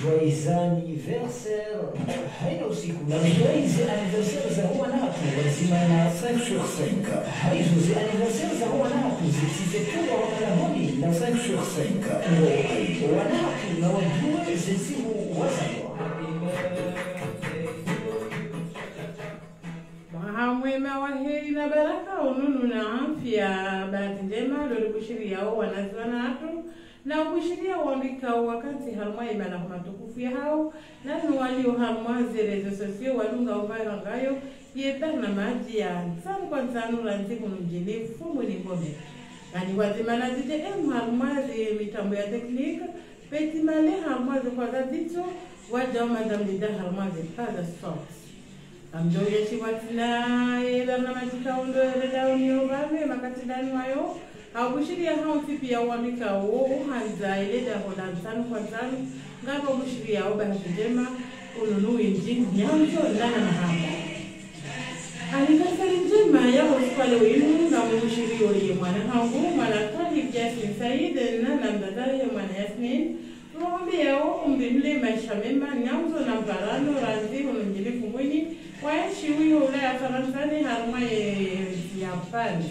joyeux anniversaire. Haina usiku na joyeux anniversaire za huwa natu wazimana 5 sur 5. Haizo anniversaire za huwa natu zisizokuwa wanahoni na 5 sur 5. Wanatu na wajue zisimu wazalwa. Mwema wa heri na baraka ununu na afya bahati njema lori kushiria hao wanazwana hatu na kushiria wandika wakati halma imana matukufu ya hao na walio halma zerezo sosio walunga uvara ngayo yeta na maji ya tsanu kwa tsanu lanzi kunumjini fumu ni ngome ani wazimana zite halma zi mitambo ya teknika peti male halma zi kwa zadito wajao madam lida halma zi kaza socks amjoye chiwatina ela na majika undo ereda uniovame makatidani wayo Aubushiria haunti pia wamika hanza ileda hoda msanu kwa msanu ngako bushiria oba njema ununu injini nyanzo ndana na hapa alikasari njema ya hospitali winu na bushiria oye mwana hangu mwana kali Jasmine Said na mdadari ya mwana Yasmin Robi yao umbimle maisha mema nyanzo na mparano ranzi ununjini kumwini waishi huyo ula ya Faransani haruma ya Pani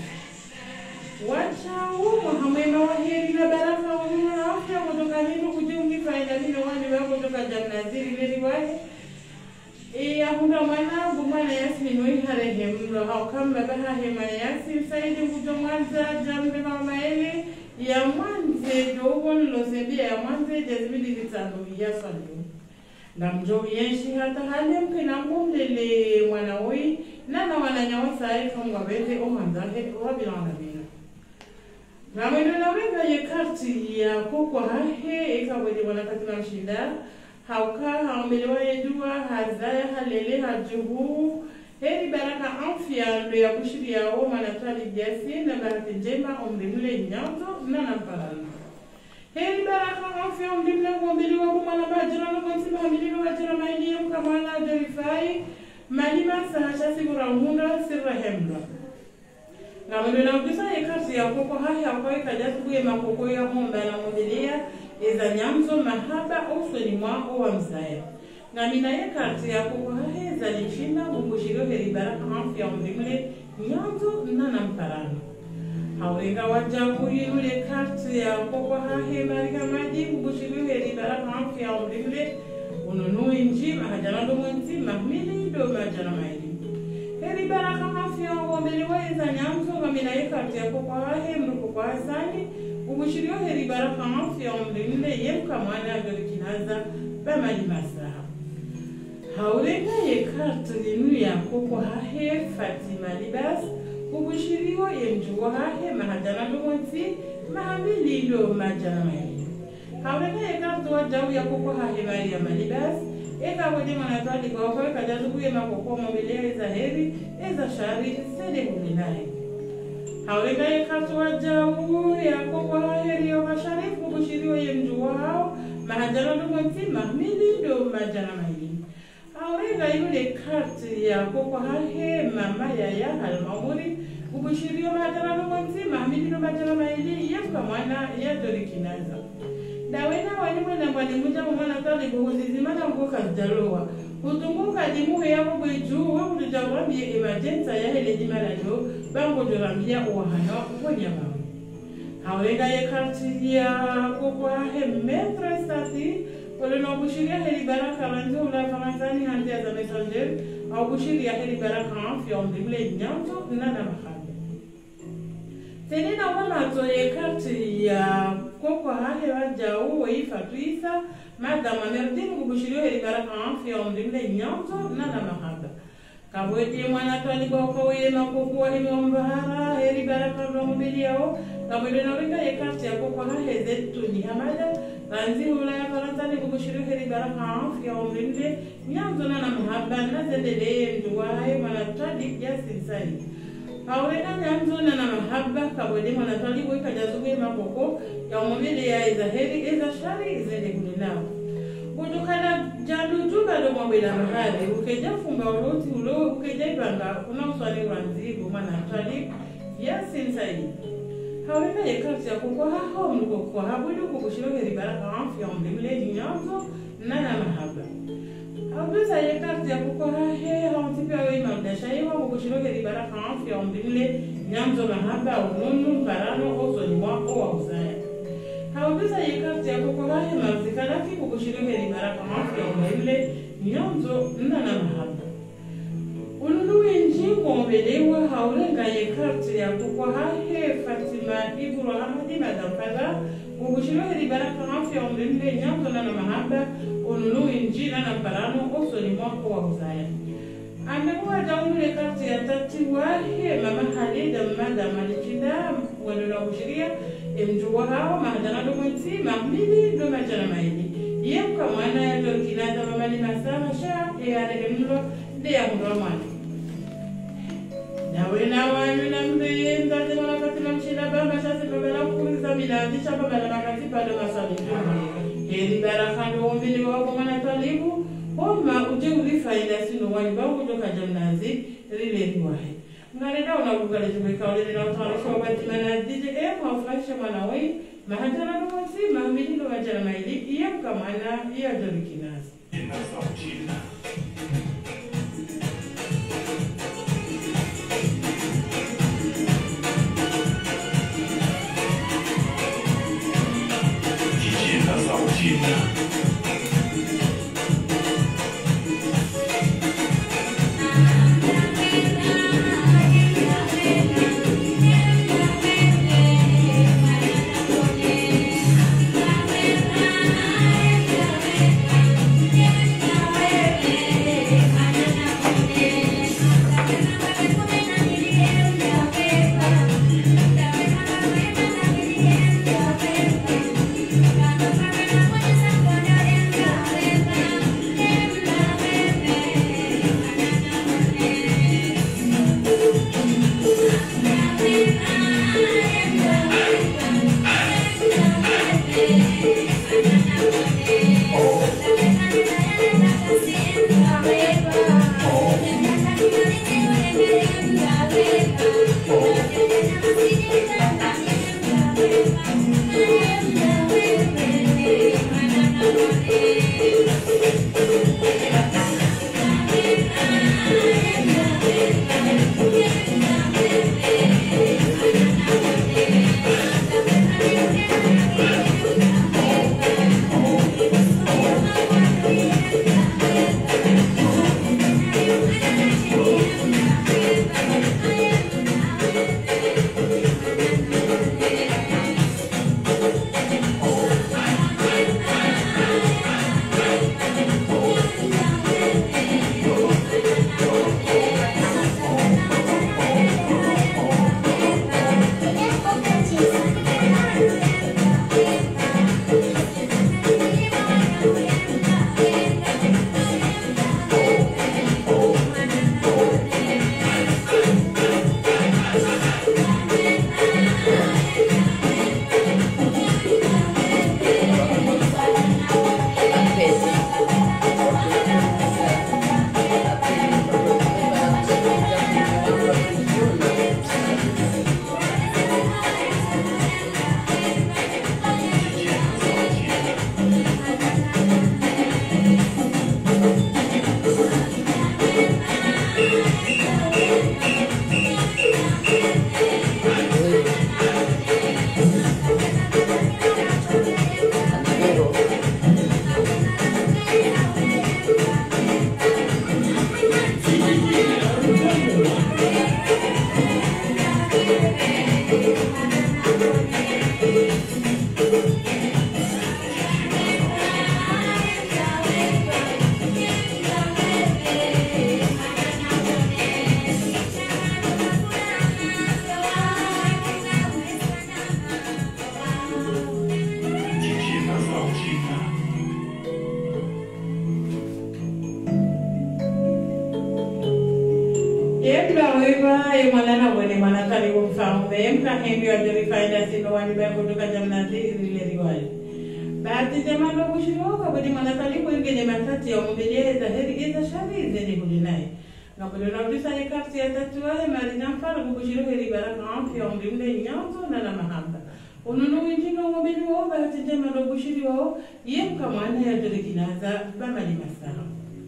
Wachau Muhammad wa heri na baraka ununa afya kutoka nini kujiungi faida nini wani wako kutoka jamnaziri nini wae hunda mwanangu mwana Yasmin wei harehemlo haukamba baha hema Yasmin Saidi kutomwanza jambe mama ele ya mwanze dogon losebia ya mwanze jazibidi vitano ya sandu na mjo yenshi hata hale mpina mumlele mwana wei nana wananyawa sae kama wabete omanzahe wabilana bila na mwendo na wenga ye karti ya kukwa hahe eka wede wanakati na mshinda hauka haumelewa yedua hazaya halele hajuhu heri baraka afya ndo ya kushiria o manatali jasi na baraka njema omlimule nyanzo na nampalana heri baraka afya omlimule kumbeliwa kumana majira na konsiba hamiliwa wajira maili ya mkamana jorifai malima sahashasi kurahunda sirra hemla na mwendo na ukisa ye kasi ya koko hahi hauka ikajatu ya makoko ya homba na modelia eza nyamzo mahaba usweni mwako wa mzaya na mina ye kasi ya koko hahi eza lishinda mbushiro heri baraka afya omlimule nyamzo na namparano haurenga wajangu yinule kasi ya koko hahi marika maji mbushiro heri baraka afya omlimule ununu inji mahajanado mwenti mahmili do majana maili heri baraka afya ombiliwa eza nyamzo ngamina ye kasi ya koko hahi mruko kwa hasani ubushirio heri baraka afya omlimule yemka mwana agorikinaza bamali masaha haurenga ye kartu linu ya koko hahe Fatima Libas ubushirio yemjuwa hahe mahajana lumonti mahamili ndo majana maili haurenga ye kartu wajawu ya koko hahe Maria Malibas eka wadi manatwali kwa wakoe kajazubu ye makoko mobilea eza heri eza shari sede kuminae haurenga ye kartu wajawu ya koko hahe Rio Masharifu ubushirio yemjuwa hao mahajana lumonti mahamili ndo majana maili Aurega yule kati ya koko hahe mama ya halmamuri ubushirio matara lumonti mahamili no matara maili yemka mwana ya dorikinaza dawena wanyuma na mwani muja mwana kali buhuzizimana mbuka jalowa utunguka dimuhe ya mbu juu wa kutujawambie emergenza ya hele jimalalo bango jorambia uwahana wanyama Aurega ye kati ya koko hahe metre stati Wale na bushiria heri baraka ranzo ula Faransani handi ya za mesanger au bushiria heri baraka afya omlimule nyanzo na mahabe. Tenina wana zoe kati ya koko hahe wajau wa ifatuisa madama merdini bushiria heri baraka afya omlimule nyanzo na mahabe. Kabwete mwana twaliba ukawe na kukua himi ombahara heri baraka romobili yao kabwete na wika ye kati ya koko hahe zetu ni hamada Ranzi hula ya Faransani kubushiru heri baraka afya omlimule nyanzo na mahaba na zedele njuwae manatwali Jasmine Said Haurena nyanzo na mahaba kabwete manatwali wika jazuwe makoko ya omobili ya eza heri eza shari zede kulilao Kutokana jandu juba do mwabela mahali ukeja fumba uloti ulo ukeja ibanga kuna uswali ranzi manatwali Jasmine Said Hawenda ye kasi ya kukwa hao mnuko kwa habudu kukushiro heri baraka afya omlimule nyanzo nana mahaba Abisa yekarti ya kukoha he hauntipi awe imamdasha iwa kukushiroge libara kaanfi ya umbile nyamzo mahaba ununu karano oso ni wako wa uzaya Abisa yekarti ya kukoha he mamzikalaki kukushiroge libara kaanfi ya umbile nyamzo nana mahaba Ununu njingo mbelewa haulenga yekarti ya kukoha he Fatima Iburu Hamadi Madam Kaza kukushiroge libara kaanfi ya umbile nyamzo nana mahaba Ununu injina na parano oso ni mwako wa uzaya. Amekuwa daumule kati ya tati wahe mama Halida mada malikida wanuna kushiria mjuwa hao mahadana domonti mahmili do majana maili. Yemka mwana ya dorkinata mamali masama sha alehemlo de ya mdomani. Nawena wanu na mbenda tena wakati na mchina bamba shasi babala kuliza milandisha babala makati pado masali Heri barakando umbili wako mwana talibu Homa ujenguli faida sino waliba kutoka jamnazi Rile niwahe Ngareda unabugale jumeka ulele na utarusha wabati mana DJ Mawafrahisha manawai Mahajana nuwasi Mahamili no majana maili Iya mkamana iya dorikinazi Mwana wene mwana kali kumfamu emka hendio ajari faida sino wani baya kutoka jamnazi ile riwali baadhi jamano kushiroka budi mwana kali kuingine matati ya mbileza heri iza shari zeni kulinai ngapulona ulisa yekarti ya tatuwa marina mfara kukushiroka heri baraka amfi ya mbiule nyanzo na na mahamba Ununu winjinga ngomeli wao bahati njema ndo bushiri wao yemka mwana ya dorikinaza bamali masaha.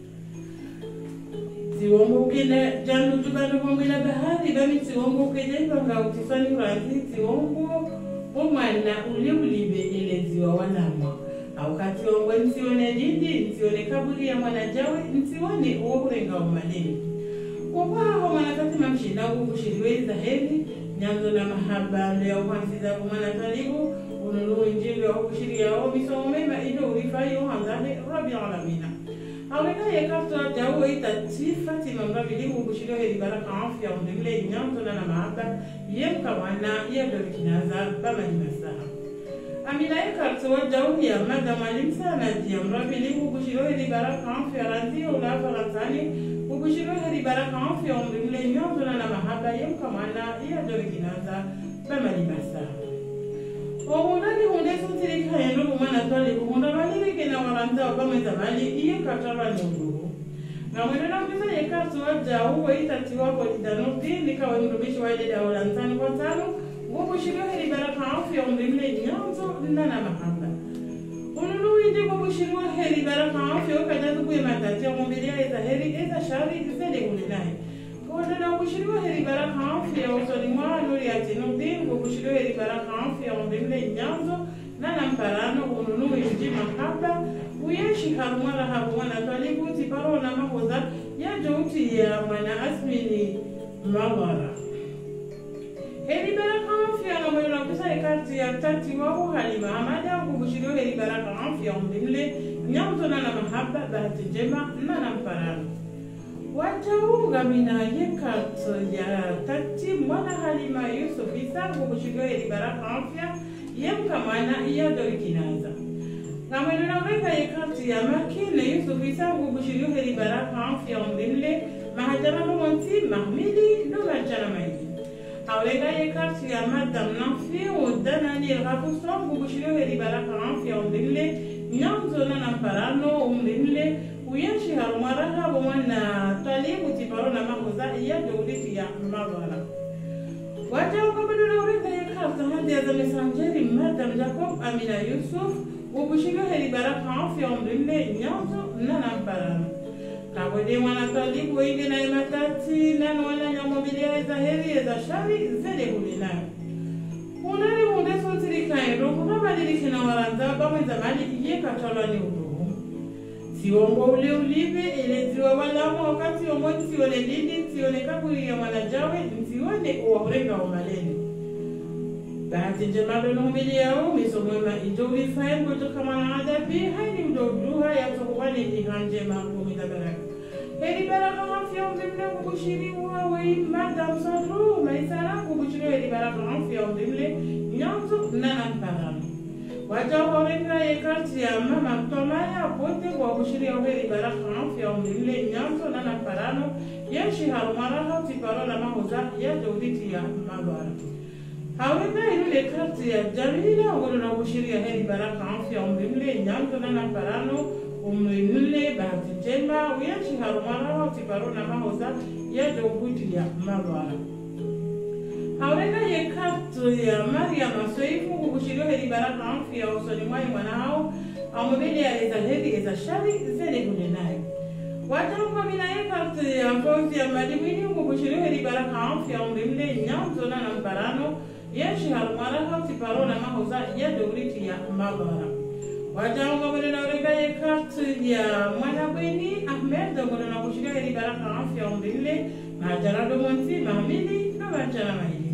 Siwongo kene jandu tubando mwila bahari bami siwongo kene panga utisani ranzi siwongo umwana ulibe ile ziwa wanamwa. Au kati wongo nsione dindi nsione kaburi ya mwana jawe nsione uokurenga umaleni. Kwa hao manakati mamshinda kubushiriwe zaheri nyanzo na mahaba leo kwanza kwa mwana talibu ununu injili au kushiria au misomo mema ile ulifayo hanzane rabbi alamina. Aweka yekato jawo itatifa timambabili kubushiriwa heri baraka afya undimle nyanzo na mahaba yemka wana yendo kinaza bama masaha. Amina yekato jawo ya madam alimsana diamrabili kubushiriwa heri baraka afya ranzi ula faranzani kubushiriwa heri baraka afya undimle nyanzo na mahaba yemka wana yendo kinaza bama masaha. Omundani hundesu tirika yendo kumana twali kumunda maliri kena waranta wabamweza mali iyo kataba nyungu. Na mwenena mpisa yekatu waja uwe itatiwa polidanopi nika wanurubishi waile da walantani kwa tano wabushiriwa heri baraka afya undimle nyanzo nana mahamba. Ununu windi wabushiriwa heri baraka afya ukajatu kuye matati ya mumbilia eza heri eza shari zede ulinae. Kwa wabushiriwa heri baraka afya usoni mwa nuri atinubi wabushiriwa heri baraka afya undimle nyanzo nana mparano ununu windi mahamba uyeshi harumara harumana twalibu tiparo na mahoza ya jauti ya mwana asmini mawara. Heri baraka afya na mwena kusa ekati ya tati wahu halima hamada kubushiriwa heri baraka afya undimle nyanzo nana mahaba bahati njema nana mparano. Wajaunga mina yekato ya tati mwana halima Yusuf isa kubushiriwa heri baraka afya yemka mwana iya dorikinaza. Ngamwena naweka yekati ya makine Yusuf isa kubushiriwa heri baraka afya undimle mahajana lumonti mahmili no majana maidi. Aweka yekati ya madam nafi udana ni rapuso kubushiriwa heri baraka afya undimle nyanzo na namparano undimle uyeshi harumaraha bomwana talibu tiparo na mahoza iya dawliti ya mawara. Waja ukabadula ureka yekati hadi ya zamesanjeri madam Jacob Amina Yusuf ubushiriwa heri baraka afya undimle nyanzo na namparano. Kabode mwana talibu inge na imatati nano wana nyamobilia eza heri eza shari zede hulinayo. Unari mundeso tirika ero kunabaliriki na waranza bamweza mali iye katola ni uduhu. Siwongo ule ulibe ile ziwa walamo wakati omoni sione lindi sione kaburi ya mwanajawe sione uwahurenga umaleni. Bahati njemado nuhumili yao misomwema ijo ulifae mgoto kama na adabi haini mdoduha ya tokuwani jihanjema kumita baraka. Heri baraka afya undimle kubushiri uwawe madam Sadru maisara kubushiri heri baraka afya undimle nyanzo nana mparano. Waja horenga yekati ya mama Tomaya pote kwa bushiri heri baraka afya undimle nyanzo nana mparano yeshi harumaraha tiparo na mahoza ya dawliti ya mabara. Hawenga yule kati ya Jamila wano na bushiri heri baraka afya undimle nyanzo nana mparano umrinule bahati njema uyeshi harumaraha tiparo na mahoza ya dawliti ya mabara. Hawenga yekatu ya Maria Masoifu kubushiriwa heri baraka afya usoni mwai mwanao amubili ya eza heri eza shari zene hunenayo. Wajaunga mina yekatu ya mpozi ya madimini kubushiriwa heri baraka afya umrimle nyanzo na namparano yeshi harumaraha tiparo na mahoza ya dawliti ya mabara. Wajaunga mina urega yekatu ya mwanabweni Ahmed mwana na kubushiriwa heri baraka afya umrimle majarado mwanti mahamili na wachana mahili.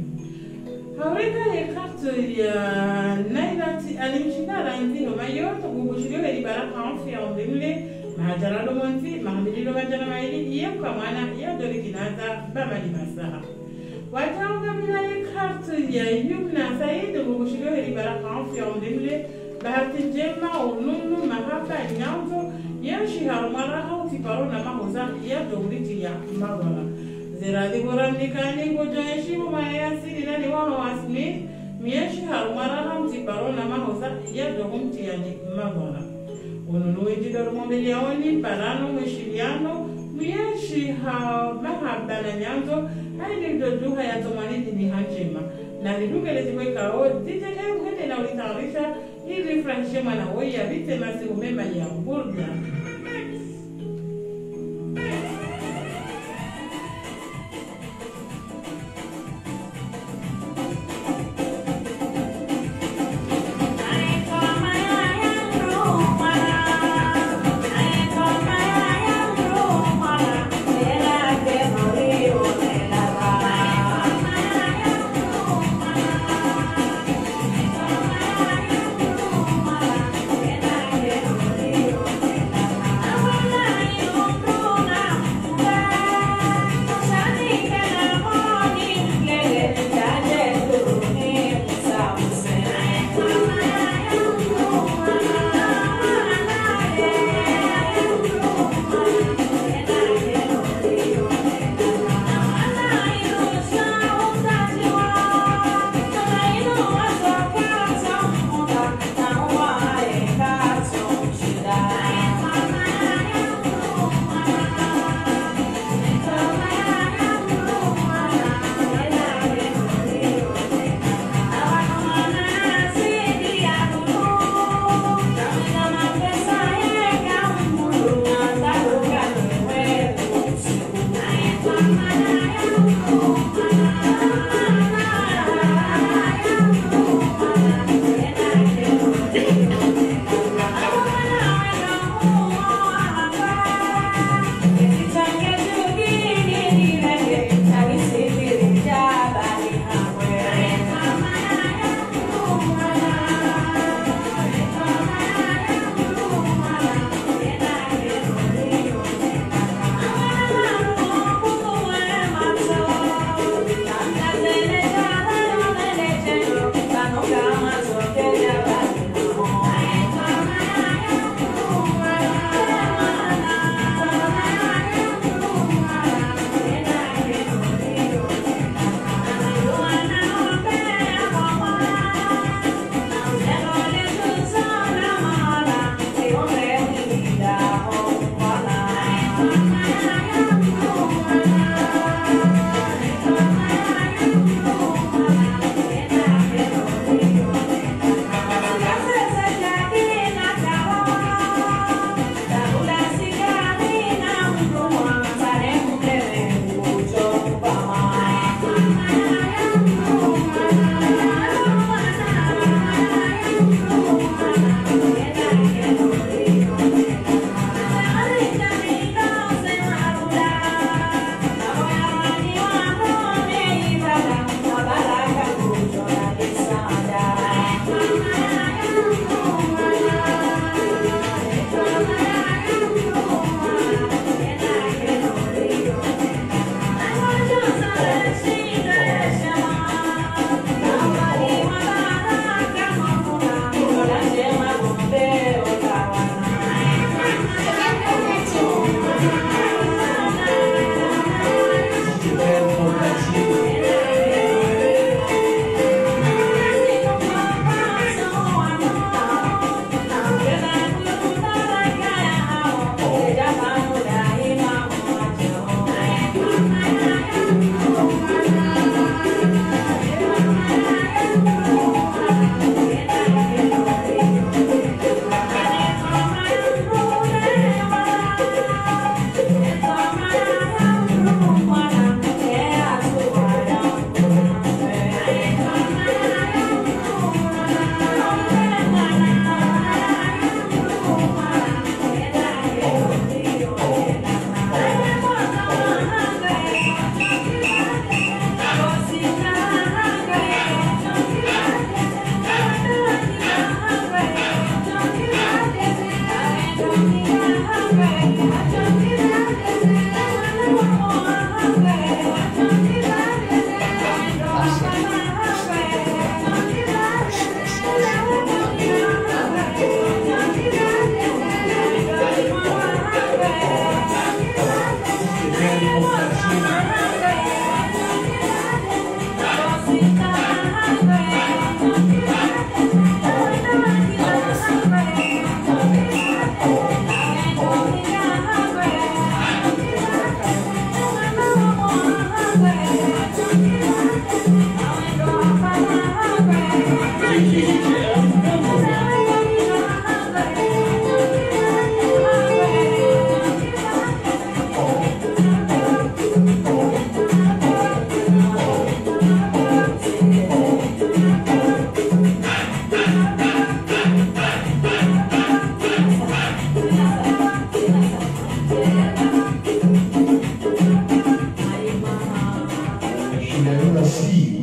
Haureka yekatu ya nairati alimshindara nzino mayoto kubushiriwa heri baraka afya undimle mahajarado mwanti mahamililo wachana mahili yemka mwana ya dorikinaza bamali masaha. Wajaunga mina yekatu ya Yumna Said kubushiriwa heri baraka afya undimle bahati njema ununu mahaba nyanzo yeshi harumaraha utiparo na mahoza ya dawliti ya mabara. Zeradi bora mnikani kujoeshi umayasi nilani wano asmi miyeshi harumaraha mtiparo na mahoza ya dawliti ya mabara. Ununu ijidoru mbili yaoni parano mwishiliano miyeshi mahaba na nyanzo haini mdoduha ya tomanidi ni hanjema na viduka leziweka zitete kwete na ulitarisha ili frahishe mwana woya vite na siku mema ya burda.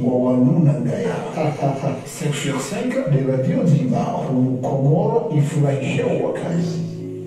Wanunangaya 5/5 de Radio Nzima humu Komoro ifurahishe wakazi.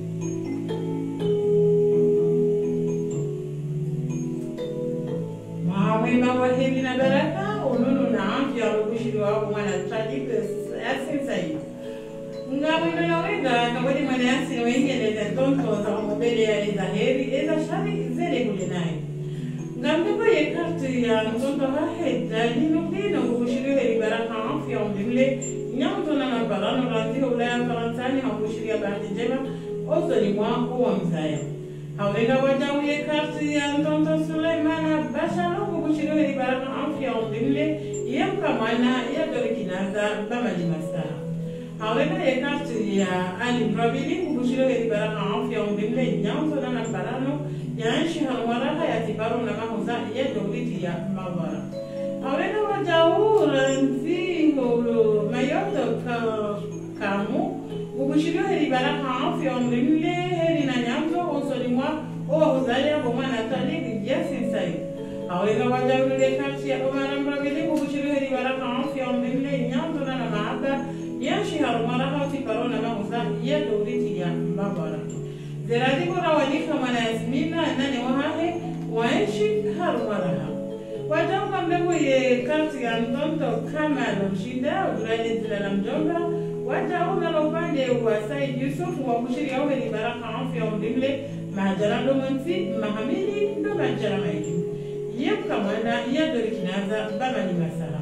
Mwema wa heri na baraka ununu na afya wakushiri wako mwana tajika asin sayi. Ngamwino na wega kabodi mwana yasi wengeleza tonto za mobile ya eza heri eza shari zele kule nae. Ngamdeko ye kartu ya ntonto haheda linukino kukushiri heri baraka afya umdimle nyamtona na barano ranti ulaya karantani hakushiri ya bahati jema ozo ni mwa uwa mzaya. Hawega wajawu ye kartu ya ntonto Suleimana bashalo kukushiri heri baraka afya umdimle yemka mwana ya dorikinaza bama limasaha. Hawega ye kartu ya Ali Mravili kukushiri heri baraka afya umdimle nyamtona na barano yanshi halwaraha ya tibaru na mahuza ya doriti ya mawara. Hawega wajawu ranzi hulu mayoto kamu kukushiri heri baraka afya umdimle heri na nyamto osolimwa owa huzalia kumana taliki jasin sayi. Hawega wajawu le kartu ya Omar Mravili kukushiri heri baraka afya umdimle nyamto na maada yanshi halwaraha tibaru na mahuza ya doriti ya mawara. Zeradi kura walika mwana Yasmina nane wahahe waishi harumaraha. Wajauka mbegu ye karti ya mtonto kama alomshinda udurani zila na mjomba. Wajauka lopande wa Said Yusuf wa kushiri yawe ni baraka afya umdimle mahajarando mwanzi mahamili ndo majara maiki. Yebuka mwana ya dori kinaza baba ni masala.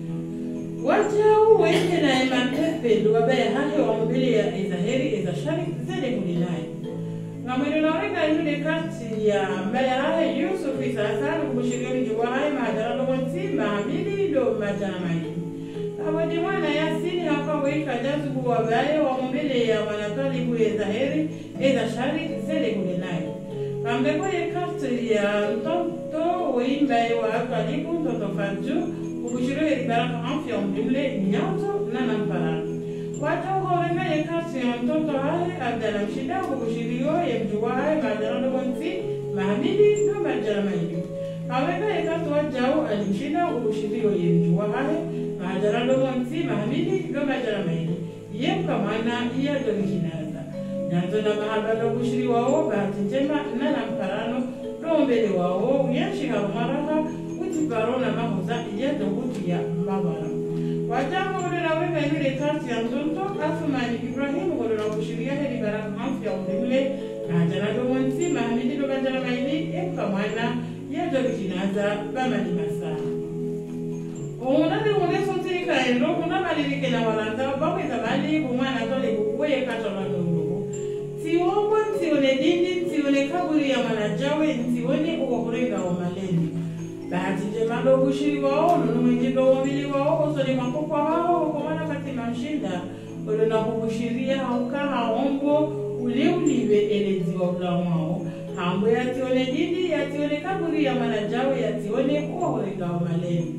Wajau wende na ema pepe luwabe hahe wa mbili ya ezaheri ezashari zede kulinaye. Ngamwino na wega yule kati ya mbele Yusuf Isasana kukushiriyo mjuwa hai mahajarando mwanzi mahamili ndo majara maiki. Awadi mwana Yasini hapa wika jazu kuwabaye wa mbele ya wanatalibu ezaheri ezashari zede kulinaye. Ambeko ye kati ya mtonto uimbaye wa akalibu mtonto fadju kukushiriyo heri baraka afya umdimle nyato na nampara. Wajau horema ye kati ya mtonto hae abdala mshida kukushiriyo ye mjuwa hae majarando mwanzi mahamili no majara maili. Haweka ye kati wajau alimshida kukushiriyo ye mjuwa hae majarando mwanzi mahamili no majara maili. Ye mkamana iya dorikinaza. Nyanzo na mahabalo kushiri wao bahati njema na namparano rombele wao uyanshi harumaraha utiparo na mahuza iya dogutu ya mbabara. Wajamu ulena wega yule kati ya mtonto Athumani Ibrahim ulena kushiria heri baraka afya umdimle mahajarando mwanzi mahamili no majara maili eka mwana ya dorikinaza bama ni masaha. Unade sotirika endo unamalirike na walanta bawe tabali kumwana tole kukuye katola nungu. Tiwombo tione dindi tione kaburi ya manajawe tione uwakurega wa maleni. Bahati jemalo kushiri wao nunu mwenjido wabili wao usoli makukwa wao kumana katima mshinda ulona kukushiria hauka haombo uliwe elezi wa ulamao. Hambo ya tione dindi ya tione kaburi ya manajawe ya tione uwakurega wa maleni.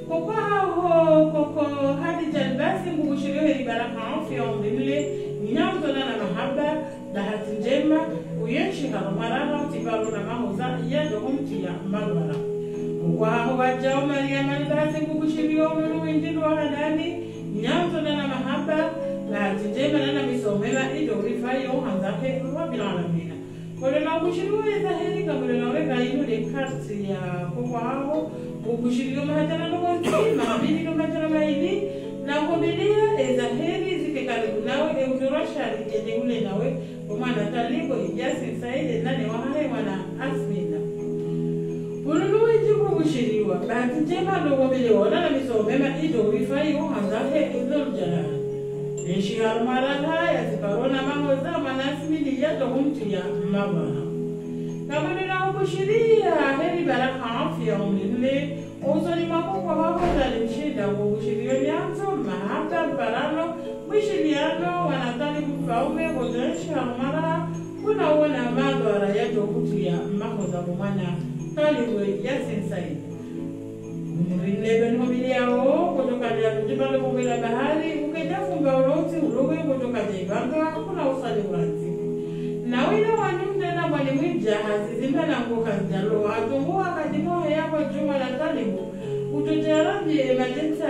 Koko hadi jalbasi kukushiriyo heri baraka afya umdimle nyamtona na mahaba bahati njema uyenshi harumaraha tibaru na mahuza ya dohumti ya malwara. Kukwaho wajao Maria Malbasi kukushiriyo umenu winjilu wa hadani nyamtona na mahaba bahati njema na misomela ido rifayo hanzake wabila alamina. Kolena kukushiriyo ezaheri kabulena wega inu de karti ya kukwaho kukushiriyo mahajarando mwanzi mahamili no majara maili na kumilia ezaheri zike karibu nawe eudurashari kende ule nawe umana talibo ijasi saide nane wahahe wana Asmina. Ununuwe jibu kushiriwa bahati njema ndo wabili wana na misomema ido rifai uhanzahe idol jarani. Neshi harumaraha ya ziparona mahoza manasmini yato humti ya mabara. Kabulina kukushiria heri baraka afya umdimle usoli makukwa wako zalimshida kukushiria mianzo mahata barano mwishiliano wanatali kufaume kuzenshi harumara kuna uona madwara ya jokutu ya mahoza kumana taliwe ya sensai. Mrinlebe nmobili yao kutoka ya kujibale kumila bahari ukejafu mbauloti ulowe kutoka jaibanga kuna usali uranzi. Na wina wanyumde na mwani mwijahazi zimena mkuka njalo watunguwa kadimohe yako juma la talibu utujarabi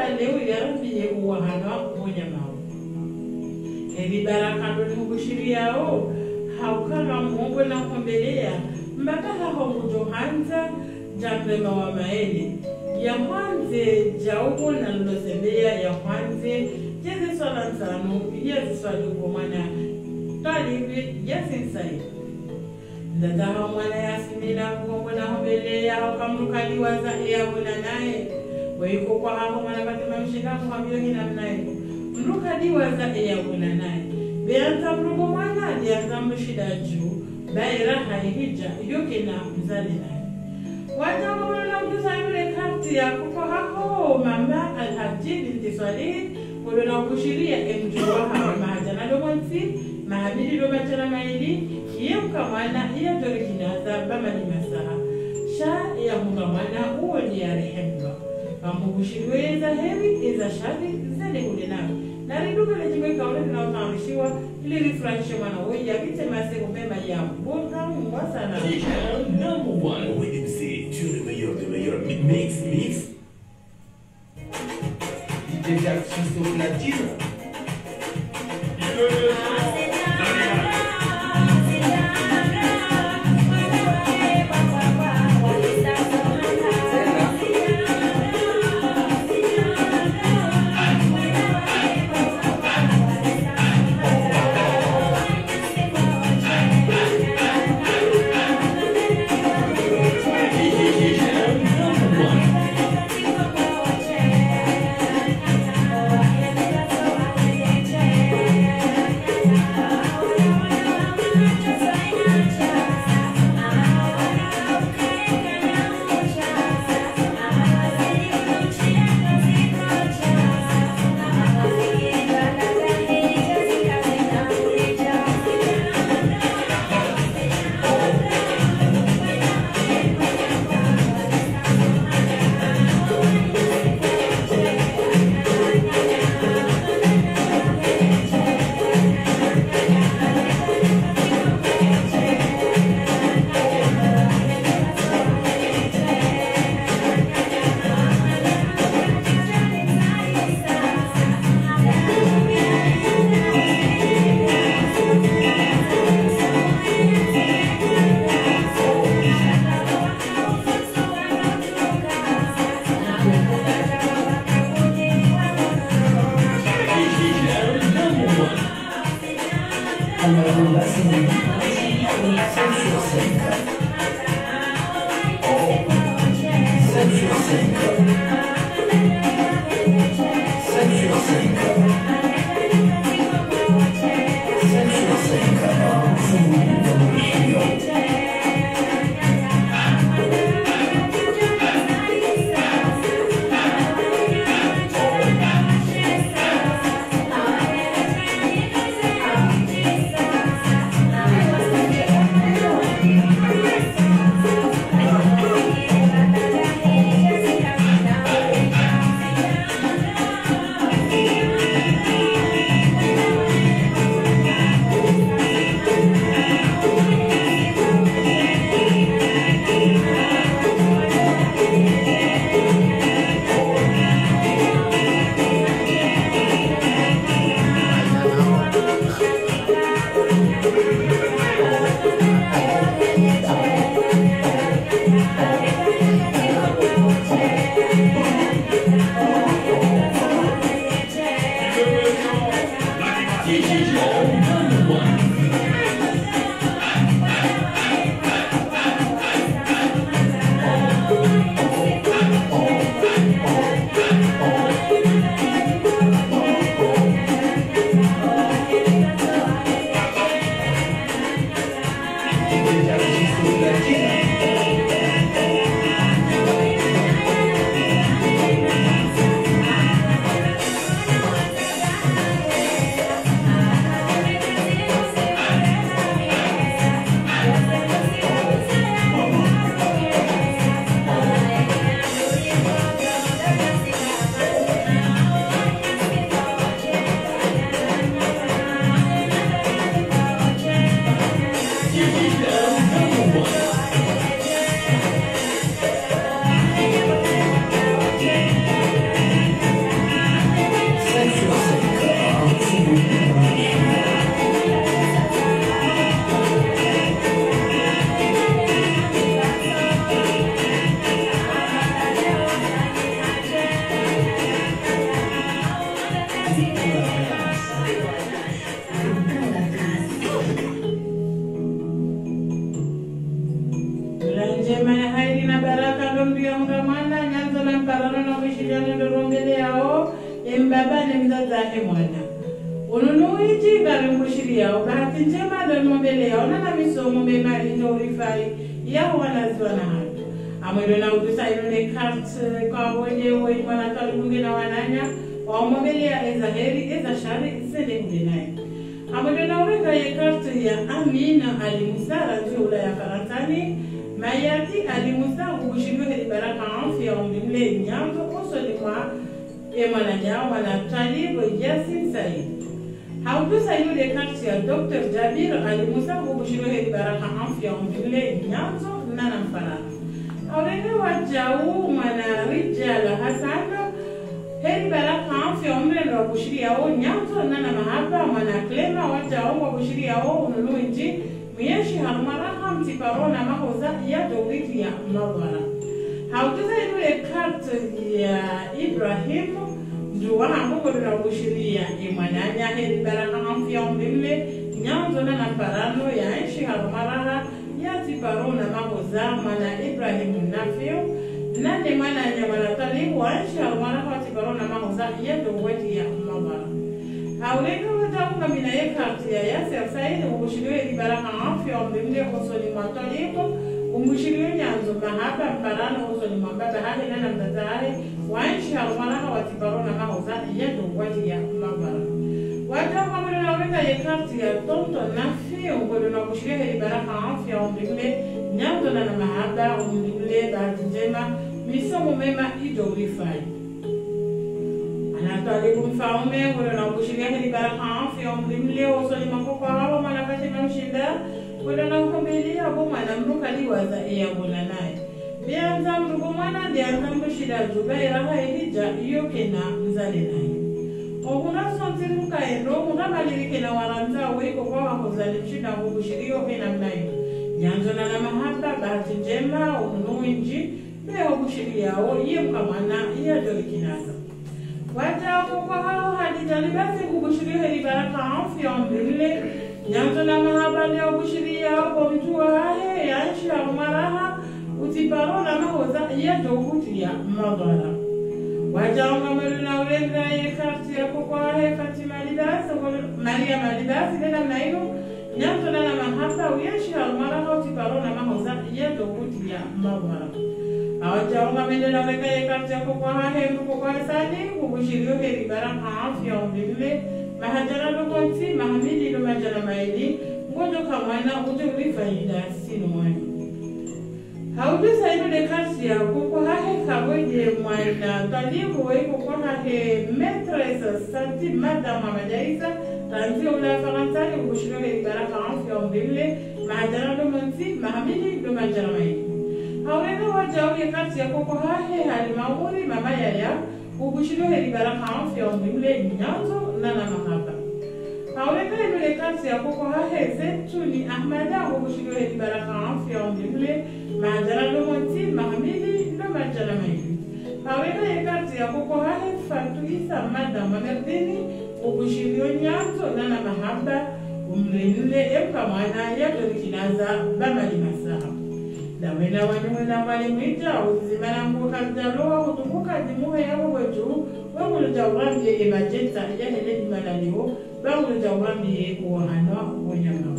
leo yarambie uwahana moja mau evi baraka ndo mbushiriao haukala mungu na kumbelea mpaka haho hanza jambe mawa maeli ya kwanze jauko na losembea ya kwanze jeze swala nsano yezi swali kumana talibi yasinsai ndataha mwana yasimila kukongo na hombelea haukamrukali waza ya muna nae waiko kwa hapo mwana katima mshindamu hamio hina mnae mrukali waza ya muna nae beanza mrugo mwana dianza mshida juu baira haihija yoke na mzali nae wajama mwana mtusa yule karti ya kuko hako mamba alhaji binti swali kulona kushiria emjuwa hawa mahajana domonsi mahabili domachana maili iya mkamana iya torikinaza bama ni masaha sha iya mkamana uo ni ya rehemba kamukushiriwe za hevi iza shadi zane kulenawe na riduka lejimwe kaule tunautamishiwa ili rifurahishe mwana uwe ya vite mase kumema ya mbunga mwasana Number one, WMC, tu le meilleur mix. Des artistes au platine. mwana nyanzo na mparano na kushiriana ndorombele yao embaba ne mzaza he mwana ununuiji gari mbushiri yao bahati njema ndorombele yao na misomo mema indorifai yao wanazwa na hatu amwelo na udusa ilone kart kwa wonye woi mwana talunge na wananya waomobele ya eza heri eza shari sende kudenai amwelo na urenga ye kart ya Amina alimusara ndio ya Faratani Mayati alimusa kubushiriwe heri baraka amfi ya umlimle nyanzo oso ni kwa emana nyao wana talibu Yasin Said. Haudusa yule kati ya Dr. Jabir alimusa kubushiriwe heri baraka amfi ya umlimle nyanzo nana mfarana. Aurene wajau mana Rijala Hasano heri baraka amfi ya umlimle wabushiri yao nyanzo nana mahaba mana Klema wajau wabushiri yao unulu inji Miyeshi harumaraha mtiparona mahoza ya dowiti ya mawara. Hautuza yule kart ya Ibrahimu nduwa hambuko na bushiria imwananya heri baraka hamfia umbimle nyanzo na namparano ya ishi harumaraha ya tiparona mahoza mana Ibrahimu nafio nane mana nyamana talibu wa ishi harumaraha tiparona mahoza ya dowiti ya mawara. Haureka wataunga mina yekarti ya Yasir Said umushiriwe ibaraka afya umbimle usoni mwatoliko umushiriwe nyanzo mahaba mparano usoni mwambata hali nana mtatahe wanshi harumaraha watibarona mahoza yedu wati ya mabara wataunga mina naureka yekarti ya Tonto Nafi umbodo na umushiriwe ibaraka afya umbimle nyanzo nana mahaba umbimle bahati njema misomo mema ido rifai Anatoliku mfaume wala na kushiria hili baraka afya umlimle usoni makoko hawa manakati na mshinda wala na ukombeli hapo manamruka liwaza iya muna nae bianza mruku mwana dianza mbushida Zubaira haihija iyo kena mzale nae Oguna sonti muka endo muna malirike na waranza weko kwa wakuzali mshida mbushiriyo kena mnayo Nyanzo na na mahaba bahati njema ununuinji leo bushiria o iye mkamana iya dorikinasa Wajao kwa hao hadijalibasi kubushiriyo heri baraka afya umbimle Nyanzo na mahaba leo bushiria kwa mtuwa hae ya nchi ya umaraha utiparo na mahoza ya doguti ya magara Wajao ngamelu na ulenga ye karti ya kwa hae Fatima libasi Maria malibasi lena mnaino Nyanzo na mahaba uyeshi ya umaraha utiparo na mahoza ya doguti ya magara Awajaunga mendela weka ye kati ya kwa hae mruko kwa sani kubushiriyo heri baraka afya umbimle mahajara lukonti mahamidi lumajara maili ngojo kamwana uje ulifaida sinu mwani Haudisa ino de kati ya kwa hae kaweje mwana talibu weko kwa hae metresa santi madama majaisa tanzi ula farantani kubushiriyo heri baraka afya umbimle mahajara lukonti mahamidi lumajara maili Haurena wajao ye kati ya koko hahe halimauri mama yaya ubushiriyo heri baraka afya umbimle nyanzo nana mahaba. Haurena ye kati ya koko hahe zetu ni Ahmada ubushiriyo heri baraka afya umbimle mahajara lomonti mahamidi no majara maili. Haurena ye kati ya koko hahe fatuisa mada mamerdini ubushiriyo nyanzo nana mahaba umrenule emka mwana ya dorikinaza bamali masaha. Dawena wanyumwena wale mwita uzimana mbuka mtaloa utukuka dimuha yao wetu wangulu jawambi ye majeta ya hele dimalaliho wangulu jawambi ye kuwahana wanyama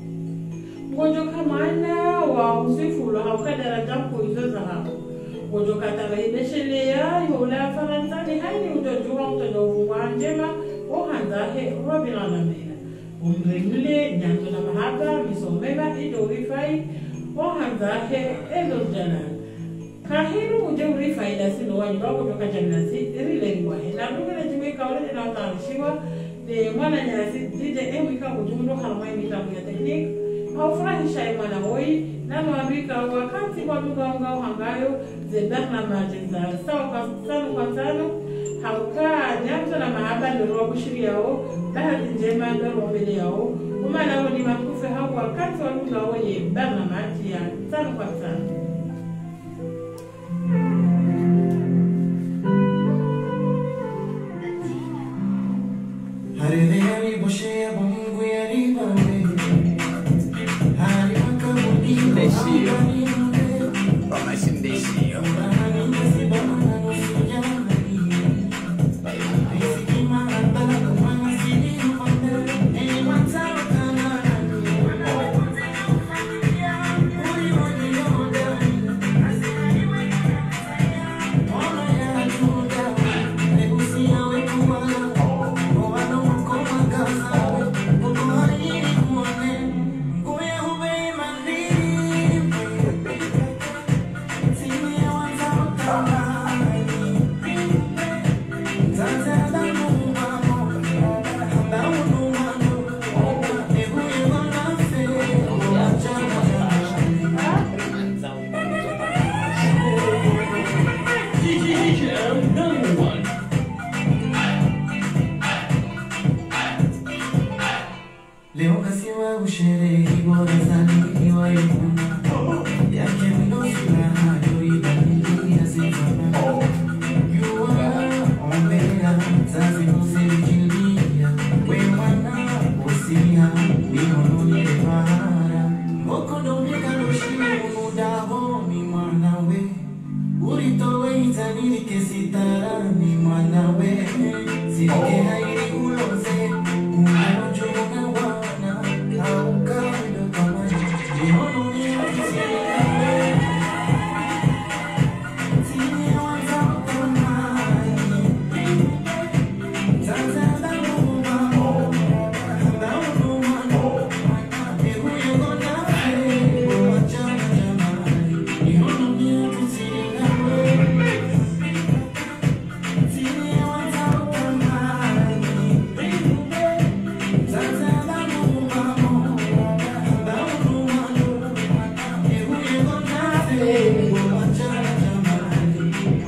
Ngojo kamana wa usifula haukadara jampo izo zahabu Ngojo katara ibeshelea yola farantani haini utojuwa utojovuwa njema ohanzahe robina namena Umrimule nyanzo na mahaba misomema idorifai Wahanzahe ezo jana Kahiru uje urifaida sino wanyi wako toka jamnasi Rile niwahe na mbuka jiwe kaule na watarishiwa De mwana nyasi dije wika ujumundo haramai mitamu ya teknik Haufurahisha mwana hoi Na mwabika wakati kwa duka unga uhangayo Zedana majenza Sawa kwa sanu Hauka nyanzo na mahaba Ndoruwa bushiri yao Bahati njema ndoruwa mbele yao Umana hao ni makufe hao wakati walunga oye Bana maji ya tano kwa tano Harele yari boshe ya bongo yari bane Hari maka bongi Ndeshio Mama shindeshio nitaniri kesitara ni mwanawe Sirike hairi ulose Unajona wana Kaukaido kamani Nihono ni utisirikawe Tini wanza utamai Tazada numa Tazada numa Ehu yegona Wachana jamani Nihono ni utisirikawe Tini wanza utamai Tazada numa Tazada numa Ehu yegona Wachana jamani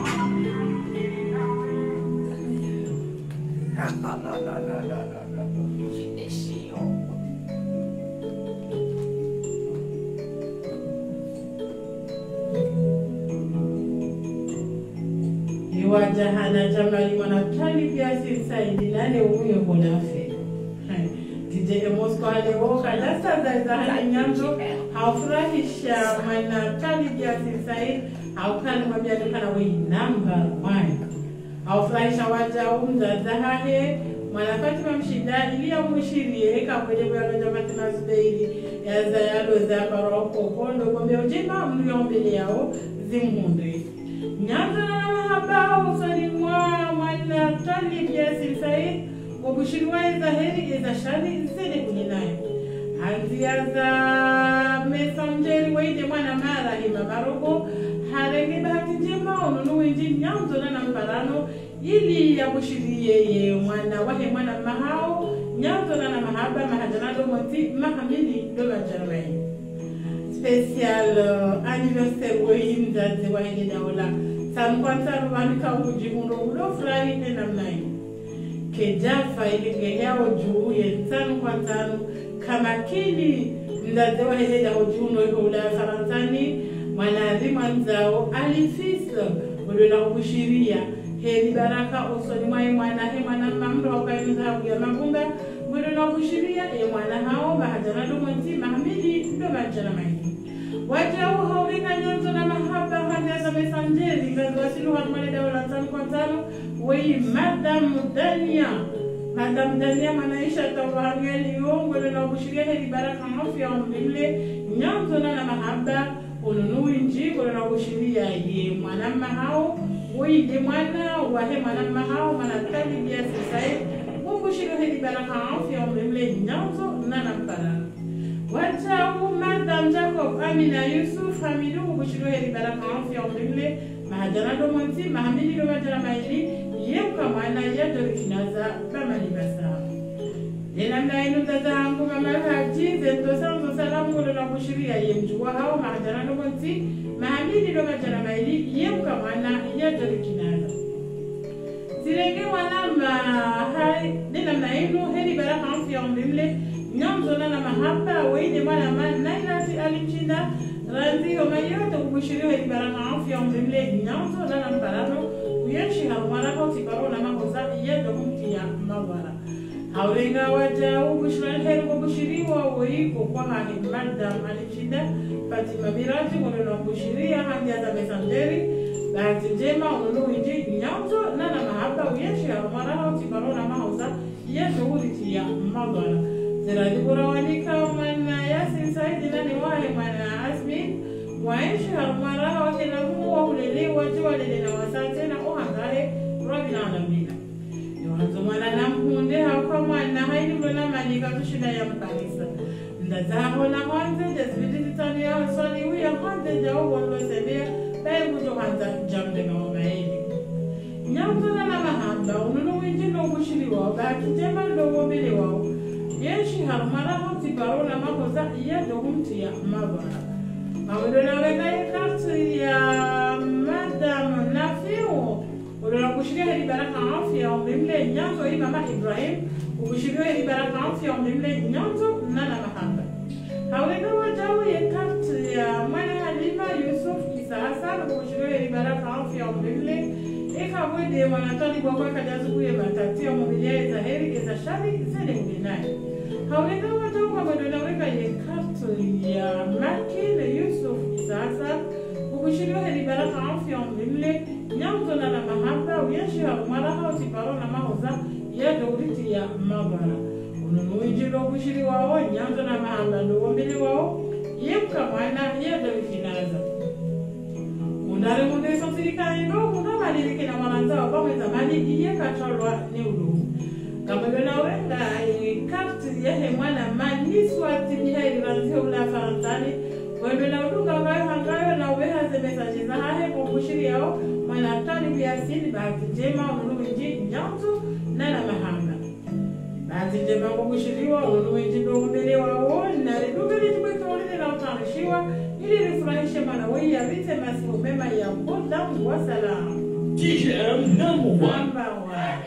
Iwajahana jamali mwanakali biasi saidi nane uwe bonafe. DJ Mosko aliboka lasa za hali nyanzo haufurahisha mwanakali biasi saidi haukani mwambia dukana wei number 1. Haufurahisha waja umza zahahe mwanafatima mshida ili ya mwishirie kwenye kwa Fatima Zubeiri ya zayalo za paroko kondo kombe ujima mndu mbele yao zimhundwe. Nyanza na mahaba usani mwana tali biasi saidi Wabushiriwa zaheri za shari zile kuninayo. Hanzia za mesangeri waide mwana mara hima marogo. Harenge bahati njema onunu inji nyanzo na namparano. Ili ya bushiriye mwana wahe mwana mahao. Nyanzo na mahaba mahajanado moti mahamili dola jarwai. Special anniversaire wahin za wahe daola. Samkwanta rubanika ujimundo ulo furahi namnai. Kejafa iligehao juu ya tano kwa tano kama kili mdazewa hele da ujuno yuko ula Faransani mwanadhima nzao alifisa uluna kushiria heli baraka usoni mwana mwana mamro wakayuza ya mabunga uluna kushiria mwana hao mahajana lumonti mahamidi ndo majana maini wajao haulika nyanzo na mahaba hadi za mesanjeri kazi wasilu harmane daula tano kwa tano wei Madam Dania manaisha tawahania liyongo na kushiria heli baraka mafi ya umbile nyanzo na mahaba ununui njigo na kushiria ye mwanamma hao wei de mwana wahe mwanamma hao manatali biya sisai kushiria heli baraka mafi ya umbile nyanzo na nampara wachau Madam Jacob Amina Yusuf Hamidu kushiria heli baraka mafi ya umbile mahajana domonti mahamili do majana maili yemka mwana ya dorikinaza kama libasa nena mnainu tazangu mama haji zento sanzo salamu na kushiria yemjua hao mahajana domonti mahamili do majana maili yemka mwana ya dorikinaza sirenge wana hai nena mnainu heri baraka mfi ya umbimle nyamzo na mahaba weide mwana nailati alimchinda Ranzi yomayote kukushiria heri baraka mfi ya umbimle nyamzo na mparano Uyeshi harumara kwa tikaro na makosa yedo kumtia mawara. Haurenga waja ubushira heri kubushiriwa uiko kwa hali Madam Alichinda Fatima Miraji mwenye kubushiria handi za mesangeri bahati njema ununu inji nyanzo na mahaba uyeshi harumara kwa tikaro na makosa yedo kumtia mawara. Zeradi kurawanika mwana Yasin Saidi nani wahe mwana Asmi Waishi harumara wakina muwa ulele wajua lele na wasate na uhangare robi na anamina. Yohanzo mwana na mkunde hapa mwana haini mwana manika tushida ya mkanisa. Ndazaho na hanze jazvidi titani ya swali uya hanze jao walo sebea bae mujo hanza jamde na wamaeli. Nyamzo na mahamba ununu winjino kushiriwa baki jema ndogo bile wao. Yeshi harumara hoti barona makoza iya dohumti ya mabara. Awedona wekaye kartu ya Madam Nafiu Udona kushiria heri baraka afya umbimle nyanzo hii mama Ibrahim Ukushiria heri baraka afya umbimle nyanzo nana mahamba Haweka wajawe ye kartu ya mwana Halima Yusuf Isa Hassan Ukushiria heri baraka afya umbimle Eka wede wanatani kwa kwa kajazu kuye batatia mobilia za heri eza shari zene mbinaye Haweka wajawe wadona weka ye kartu ya Makile Yusuf Isa Hassan Ukushiria heri baraka afya umbimle nyautona na mahamba uyeshira kumaraha utiparo na mahoza yedo uriti ya mabara ununuijilo kushiri wao nyanzo na mahamba ndo wambili wao yemka mwana yedo ikinaza mundare munde sosirikani ndo munda maliriki na wananza wapamweza maliki ye kacholwa ni ulu kama gana wenga karti yehe mwana maniswa timiha iliranzio ula farantani wendo na udunga wayo hangayo na uweha ze mesaji za hahe kumbushiri yao mwana tani biasini bahati jema ununuiji nyanzo na na mahanga bahati jema kumbushiriwa ununuiji ndo mbele wao na ridubili jibwekauline na utanishiwa ili rifurahishe mana wei ya vite masimu mema ya mboda wa salamu TGM number one. Number one.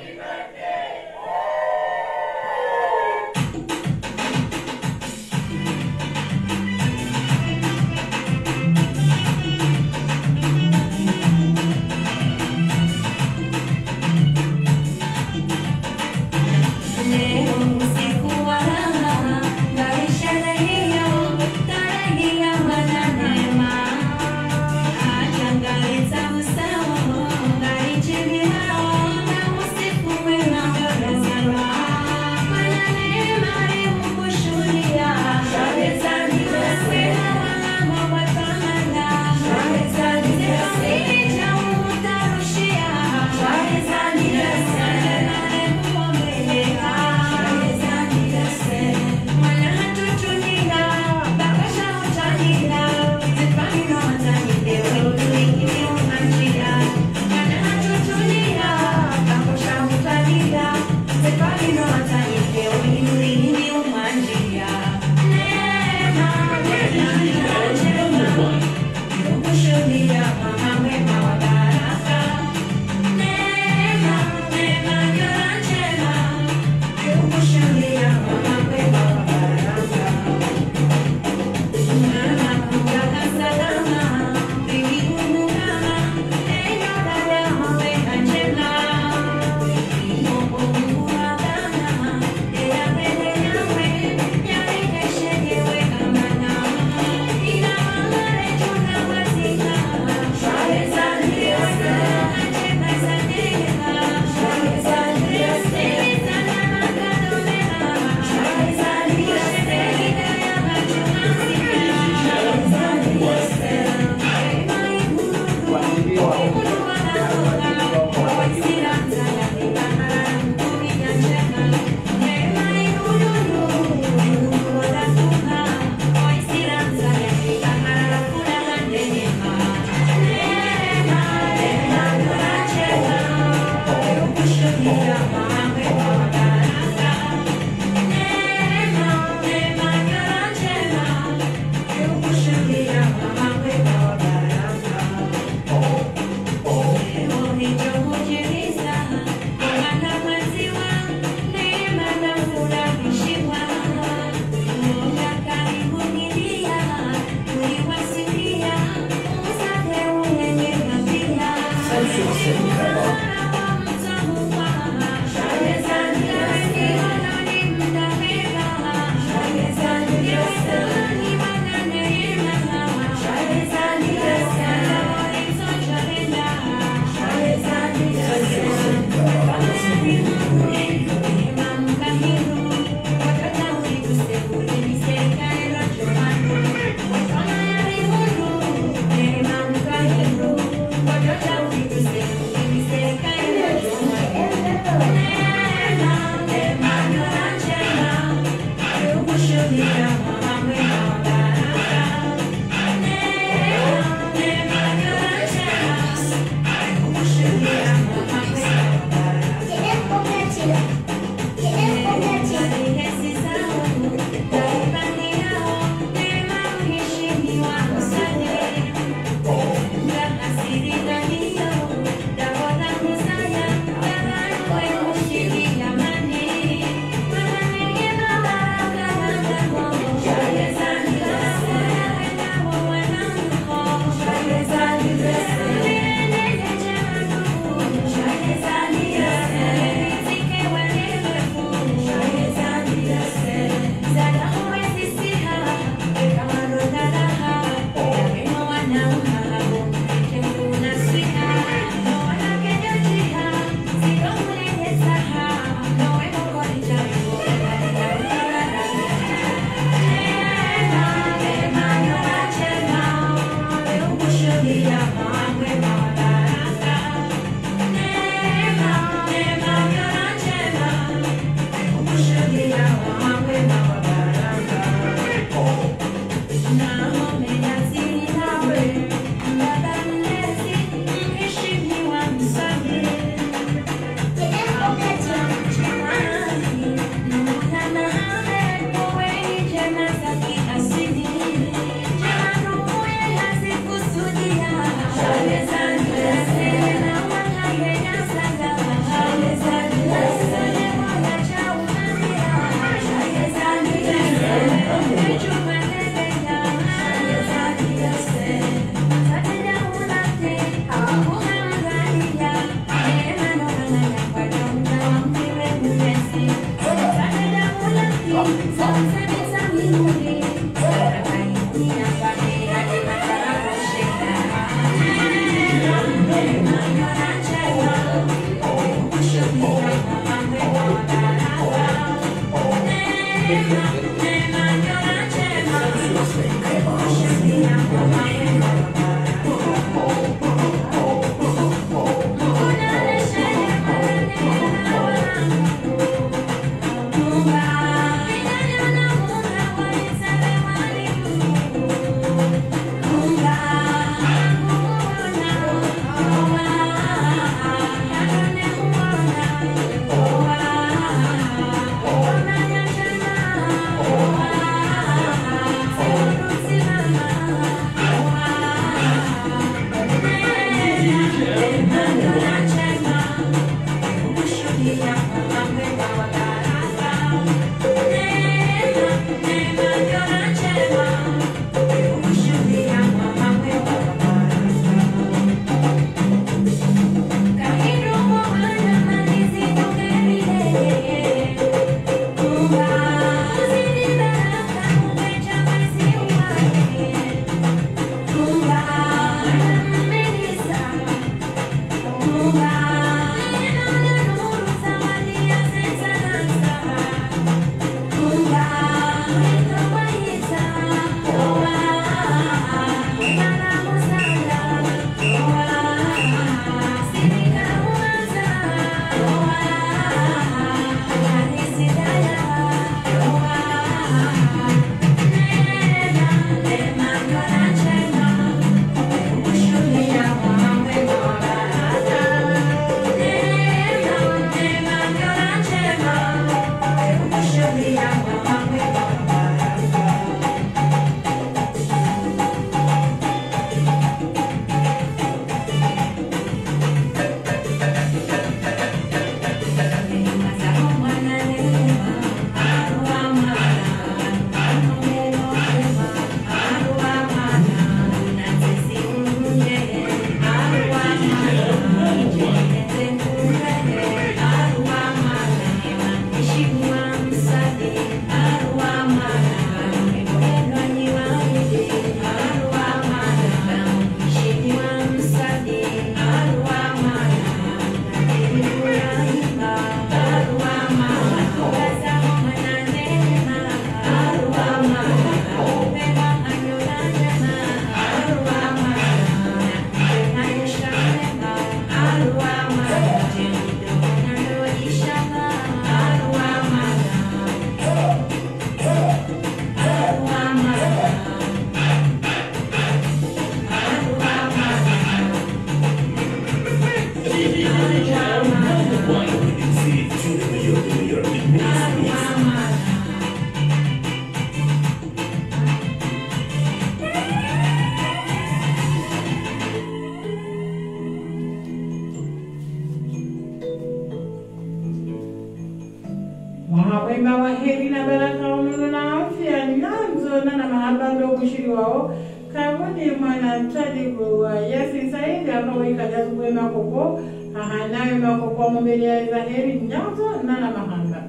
Wema wa heri na baraka unono na afya nyanzo na mahaba ndo kushiri wao kabudi mwana tadibu wa yasi saidi akawika jazu wema koko hahanawe makoko mbele ya heri nyanzo na mahaba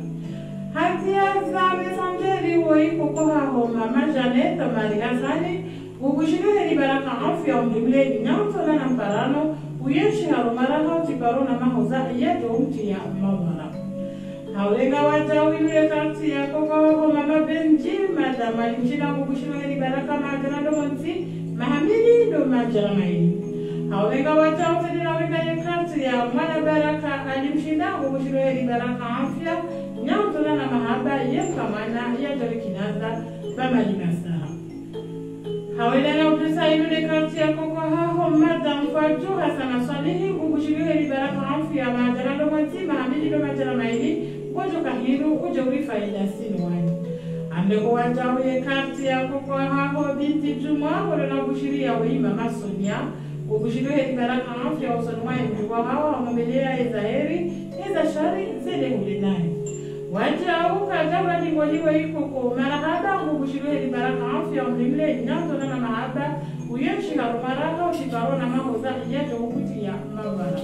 hatia za mesangeri woi koko haho mama Janet Marigasani ubushiri heri baraka afya mbele nyanzo na mparano uyeshi harumara utiparo na mahoza yeto umti ya mawara Haulenga wajawile kati ya koko mama Benji madam alimchina kubushiro heri baraka majana ndo monti mahamili ndo majana maili Haulenga wajawile na wika ya kati ya mwana baraka alimchina kubushiro heri baraka afya nyamtola na mahaba yemka mana ya jari kinaza bama limasaha Haulenga utesa ilule kati ya koko haho madam faju hasana salihi kubushiro heri baraka afya majana ndo monti mahamili ndo majana maili Wajo kahiru uja faida sinwani. Ameko wajawe kati ya koko haho binti Juma wala na bushiria wima masonia. Ubushiru heri baraka afya usanwai mjua hawa wamabelea ezaheri eza shari zede ulinai. Wajau kajawa lingoliwe ikoko marahaba ubushiru heri baraka afya umlimle nyanzo na mahaba uyenshi harumaraka ushikaro na mahoza yeto ukuti ya mabara.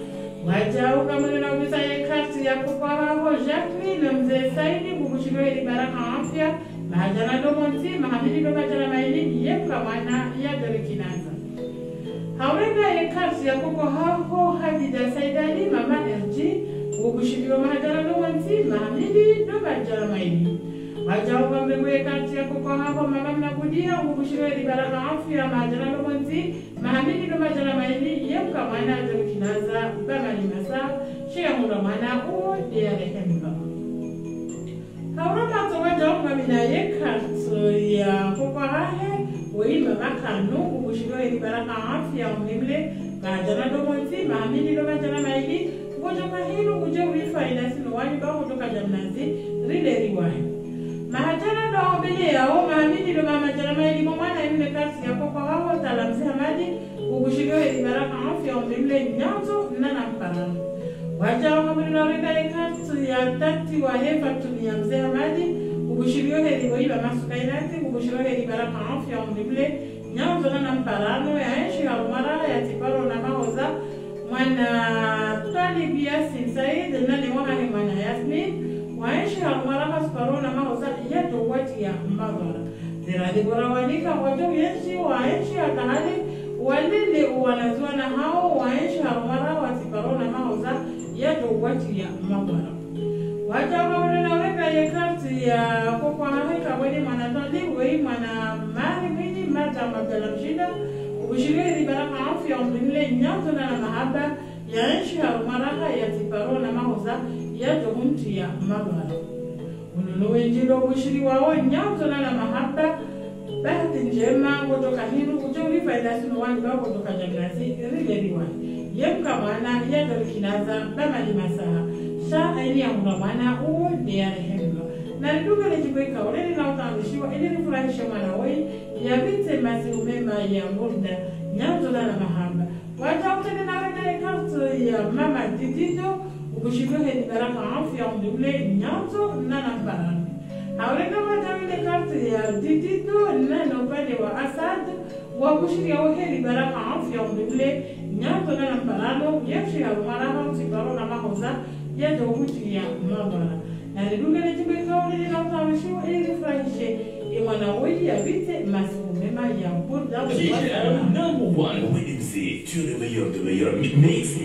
Wajau kama na ubisa ya kati ya koko haho Jacqueline mzee Saidi kubushiro heri baraka afya mahajana ndo monti mahamili ndo majana maili yemka mwana ya dore kinaza Hawega yekarsi ya koko hako hadida saidali mama erji ubushiriwa mahajara no wansi mahamidi no majara maili. Majau kambengu yekarsi ya koko hako mama mnabudia ubushiriwa di baraka afya mahajara no wansi mahamidi no majara maili yemka mana kinaza bama ni masa shia mura mana o dia rehemba. Hawra mato wajau kamina yekarsi ya koko hahe Wei mama kanu ubushiriwa di baraka afya umimle mahajara no wansi mahamidi no majara maili Kujoka hilo kuja ulifa inasino wani bao kutoka jamnazi rile riwai. Mahajana na wabili yao mahamidi do mahajana maili mwana yule kasi yako kwa wao talamzi hamadi kukushiriwa hili baraka afya umimle nyanzo na mpana. Waja wamamili na wika ikasi ya tati wa hefa tuni ya mze hamadi kukushiriwa hili waiba masuka inati kukushiriwa hili baraka afya umimle nyanzo na mpana ya enshi harumara ya tiparo na mahoza Mwana tali biasi Said nani wahani mwana Yasmin waishi hamwara kasparona maoza yeto wati ya mbagara ziradi bora wanika wajo yenshi waishi atahali walili uwanazwana hao waishi hamwara wasiparona maoza yeto wati ya mbagara waja wawele weka yekarti ya kukwa haweka wali mwana tali wei mwana mari mini mata mabdala mshida Ubushiriwa di baraka afya umrimle nyanzo na mahaba ya nchi harumaraha ya tiparo na mahoza ya tohunti ya magara. Ununuwe njilo ubushiriwa wao nyanzo na mahaba bahati njema kutoka hinu kujeuri faida sinu wani bao kutoka jagrasi rile riwani. Yemka wana ya dorikinaza bama di masaha. Sha aini ya muramana uo ni ya rehemba. Na liduga lejikweka uleni na utamishiwa ili nifurahisha manawai ya vite masi umema ya munda nyanzo na mahamba. Waja utene na weka ekarto ya mama didido ubushivu hedi baraka afya umdule nyanzo na nambarani. Haweka waja wile karto ya didido na nopade wa asad wabushiri ya hedi baraka afya umdule nyanzo na nambarano yepshi ya umaraha usiparo na mahoza ya dohuti ya mabara. Na liduga lejikweka uleni na utamishiwa ili nifurahishe Imwana wili ya vite masumema ya burda GL #1 WMC, tu le meilleur de meilleur mix.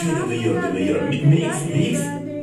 Tu es le meilleur. Mix.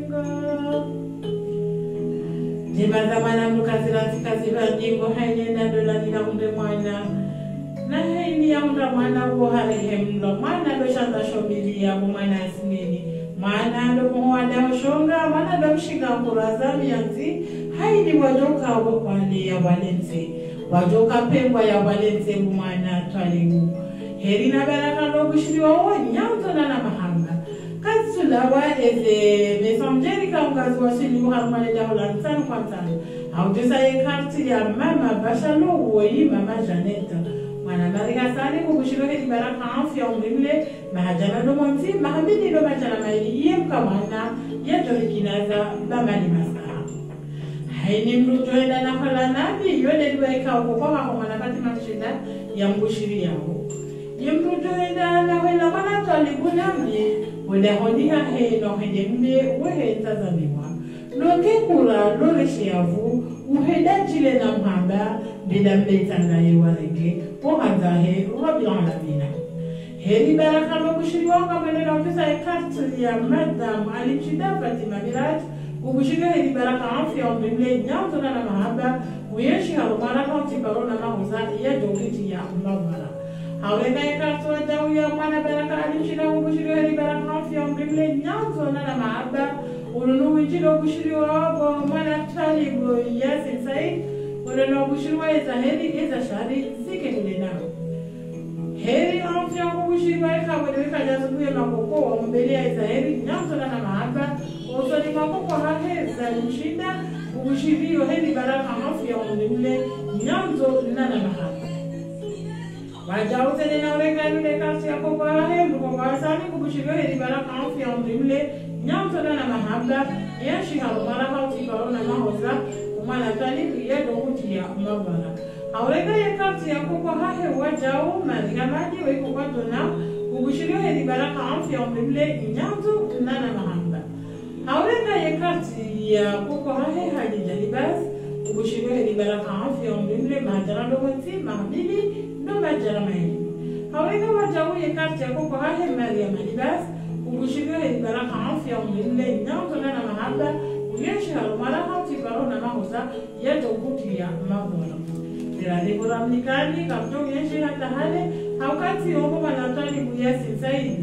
Jimazamana mukazira jingo hainenda dola nina umbe mwana. Na haini ya mwana kuhare hemlo. Mwana do shanda shobilia mwana asmini. Mwana do mwada mshonga. Mwana do mshinga kurazami yanzi. Haini wajoka wale ya walenze. Wajoka pengwa ya walenze mwana twalimu. Heri na baraka no bushiriwa wa nyanzo na mahanga. Katsulawa eze mesongeri kaungazi wasili muharmane daula nsanu kwa nsanu. Haujisa ye karti ya mama bashalo uwoyi mama Janeta. Mwana marika sani kubushiro hedi baraka afya umrimle mahajana do monzi mahamini do majana maili yemka mwana yetori kinaza bamani maskara. Haini mrujoenda na khala nabi yode duwaika ukokoha kwa mwana fatima mshinda ya mbushiri yao. Yemrujoenda na wena mwana talibunami wada honia he no hedembe wehe tazamiwa. Loke kura lole shiavu uheda jile na mhamba bida mbetanga yewarege ohaza he wabilan labina. Heri baraka no kushiriwanga mwene na ofisa ekartu ya madam alichida Fatima Miraj ubushiriwa heri baraka afya umimle nyanzo na mahaba uyeshi harumara kauti barona mahuza ya jogiti ya mbavara. Haureka ekartu wajau ya mwana baraka alichida ubushiriwa heri baraka afya umimle nyanzo na mahaba ulunu wichida ubushiriwa wabo mwana talibu Yasin Said ulunu ubushiriwa eza heri eza shari zike nao. Heri afya kubushiriwa eka wedeweka jazubuye makoko wa mbele ya eza heri nyanzo na mahaba osoni makoko hahe za mshinda ubushiriwa heri baraka afya umimle nyanzo na mahaba. Wajau tene na ureka nule kasi ya kwa hahe mkoko asani kubushiriwa heri baraka afya umimle nyanzo na mahaba ya shiharo baraka utikaro na mahoza umana talibu yedo kuti ya mabara. Aureka ya kapti ya kwa hahe wajau madigamaji weko kwa dona kubushiriwa heri baraka afya umimle nyanzo na mahaba. Aureka ya kapti ya kwa hahe haji jalibas kubushiriwa heri baraka afya umimle mahajara dogonti mahabili no majara maini. Aureka wajau ya kapti ya kwa hahe maria malibas kubushiriwa heri baraka afya umimle nyanzo na mahaba uyeshi harumara hauti barona mahoza yedo kuti ya mabara. Dirani buramnikani kapto yeshi hata hale haukati omo manatani Yasin Said.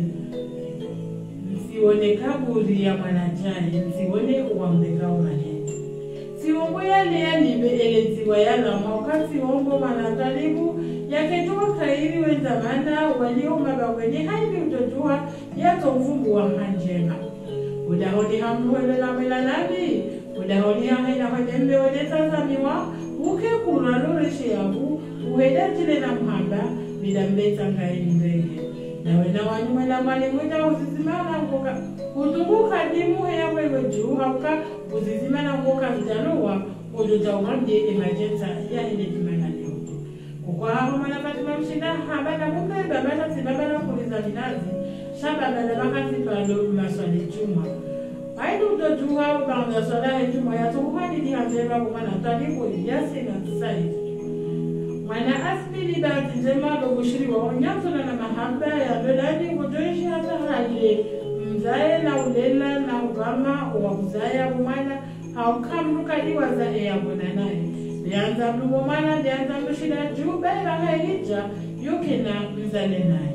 Msione kaburi ya manajani, msione uamdeka umane. Siwongo yale ya libe eletiwa yala maukati ombo manatalibu ya ketua kairi wenzamana walio mabawene haini utojua ya tovumbu wa hanjema. Udahoni hamu wela wela nabi, udahoni haina hodembe wedeta zamiwa, uke kura loreshe yabu, uheda jile na mhamba, bidambeta kairi mbege. Na wena wanyume na mani mwita uzizimana mkoka, kutukuka dimu hea wewe juu hauka, uzizimana mkoka vijanowa, ujuja umamdi emergenza ya hile jimana leo. Kwa hapo mana Fatima mshinda haba na munga ibabata sibabana kuliza minazi, shaba na makati palo maswali chuma. Aidu utojua ubanda swala hejuma ya tukuhani ni hanjeba kumana talibu Yasin Said. Mwana asmi ni bahati njema dobushiri wa nyanzo na mahaba ya dolani kujoishi hata hali mzae na ulela na ugama wa mzaya umana haukamruka diwa za ea bonanaye. Lianza mlumo mana lianza mshida juu bela haihija yuki na mzale naye.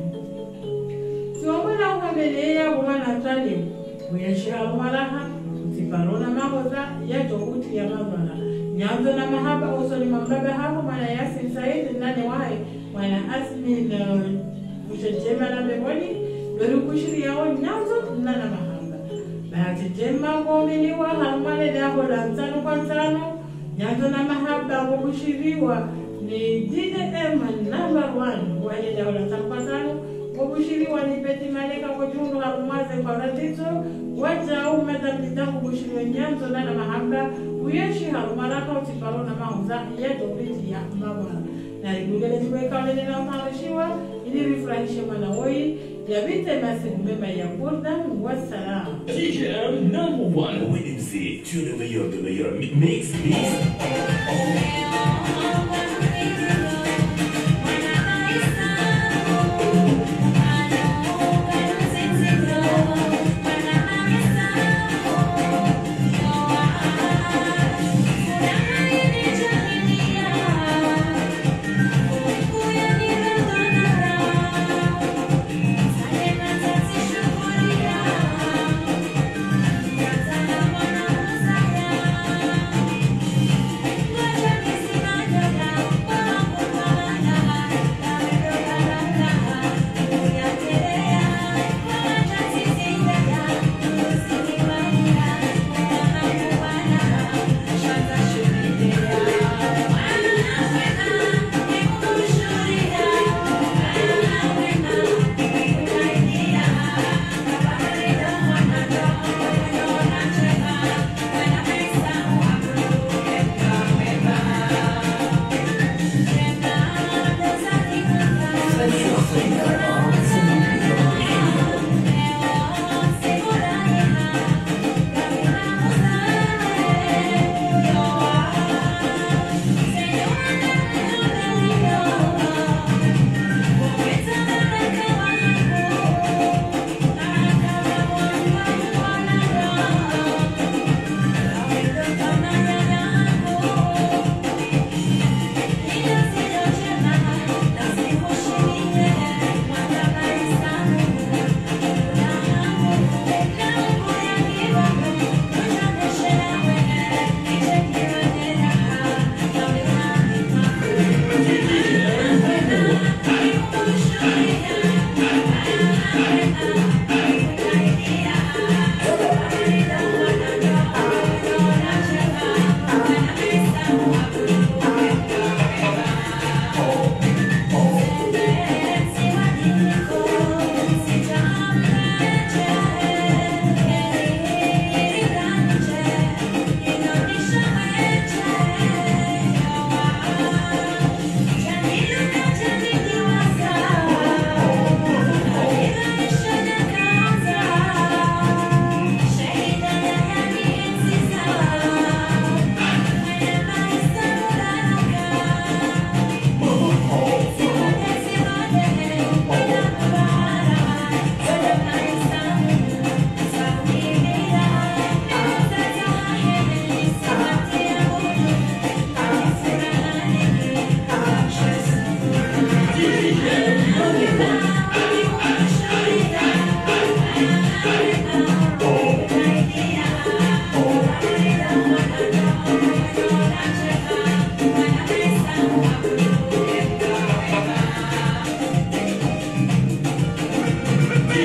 Siwamana uhabelea umana talibu uyeshira umaraha utiparona mahoza ya tokuti ya mabana. Nyanzo na mahaba usoni mambaba hapo mwana Yasin Said nane wae mwana asmi na ushejema na mbeboni berukushiri yao nyanzo na mahaba. Bahati jema kuomiliwa harumane daho la mtano kwa mtano nyanzo na mahaba kubushiriwa ni DDM number 1 wale daho la mtano kwa mtano kubushiriwa ni peti maleka kwa jungu harumaze kwa ratito waja umedamlita kubushiriwa nyanzo na mahaba uyeshi harumaraka utiparona mahuza yedo biti ya mabara. Na igugele tuweka wale na umarishiwa ili rifurahishe manawoi ya vite masi umema ya burda wassalam. TGM number 1 WMC. Tu es le meilleur. Mix.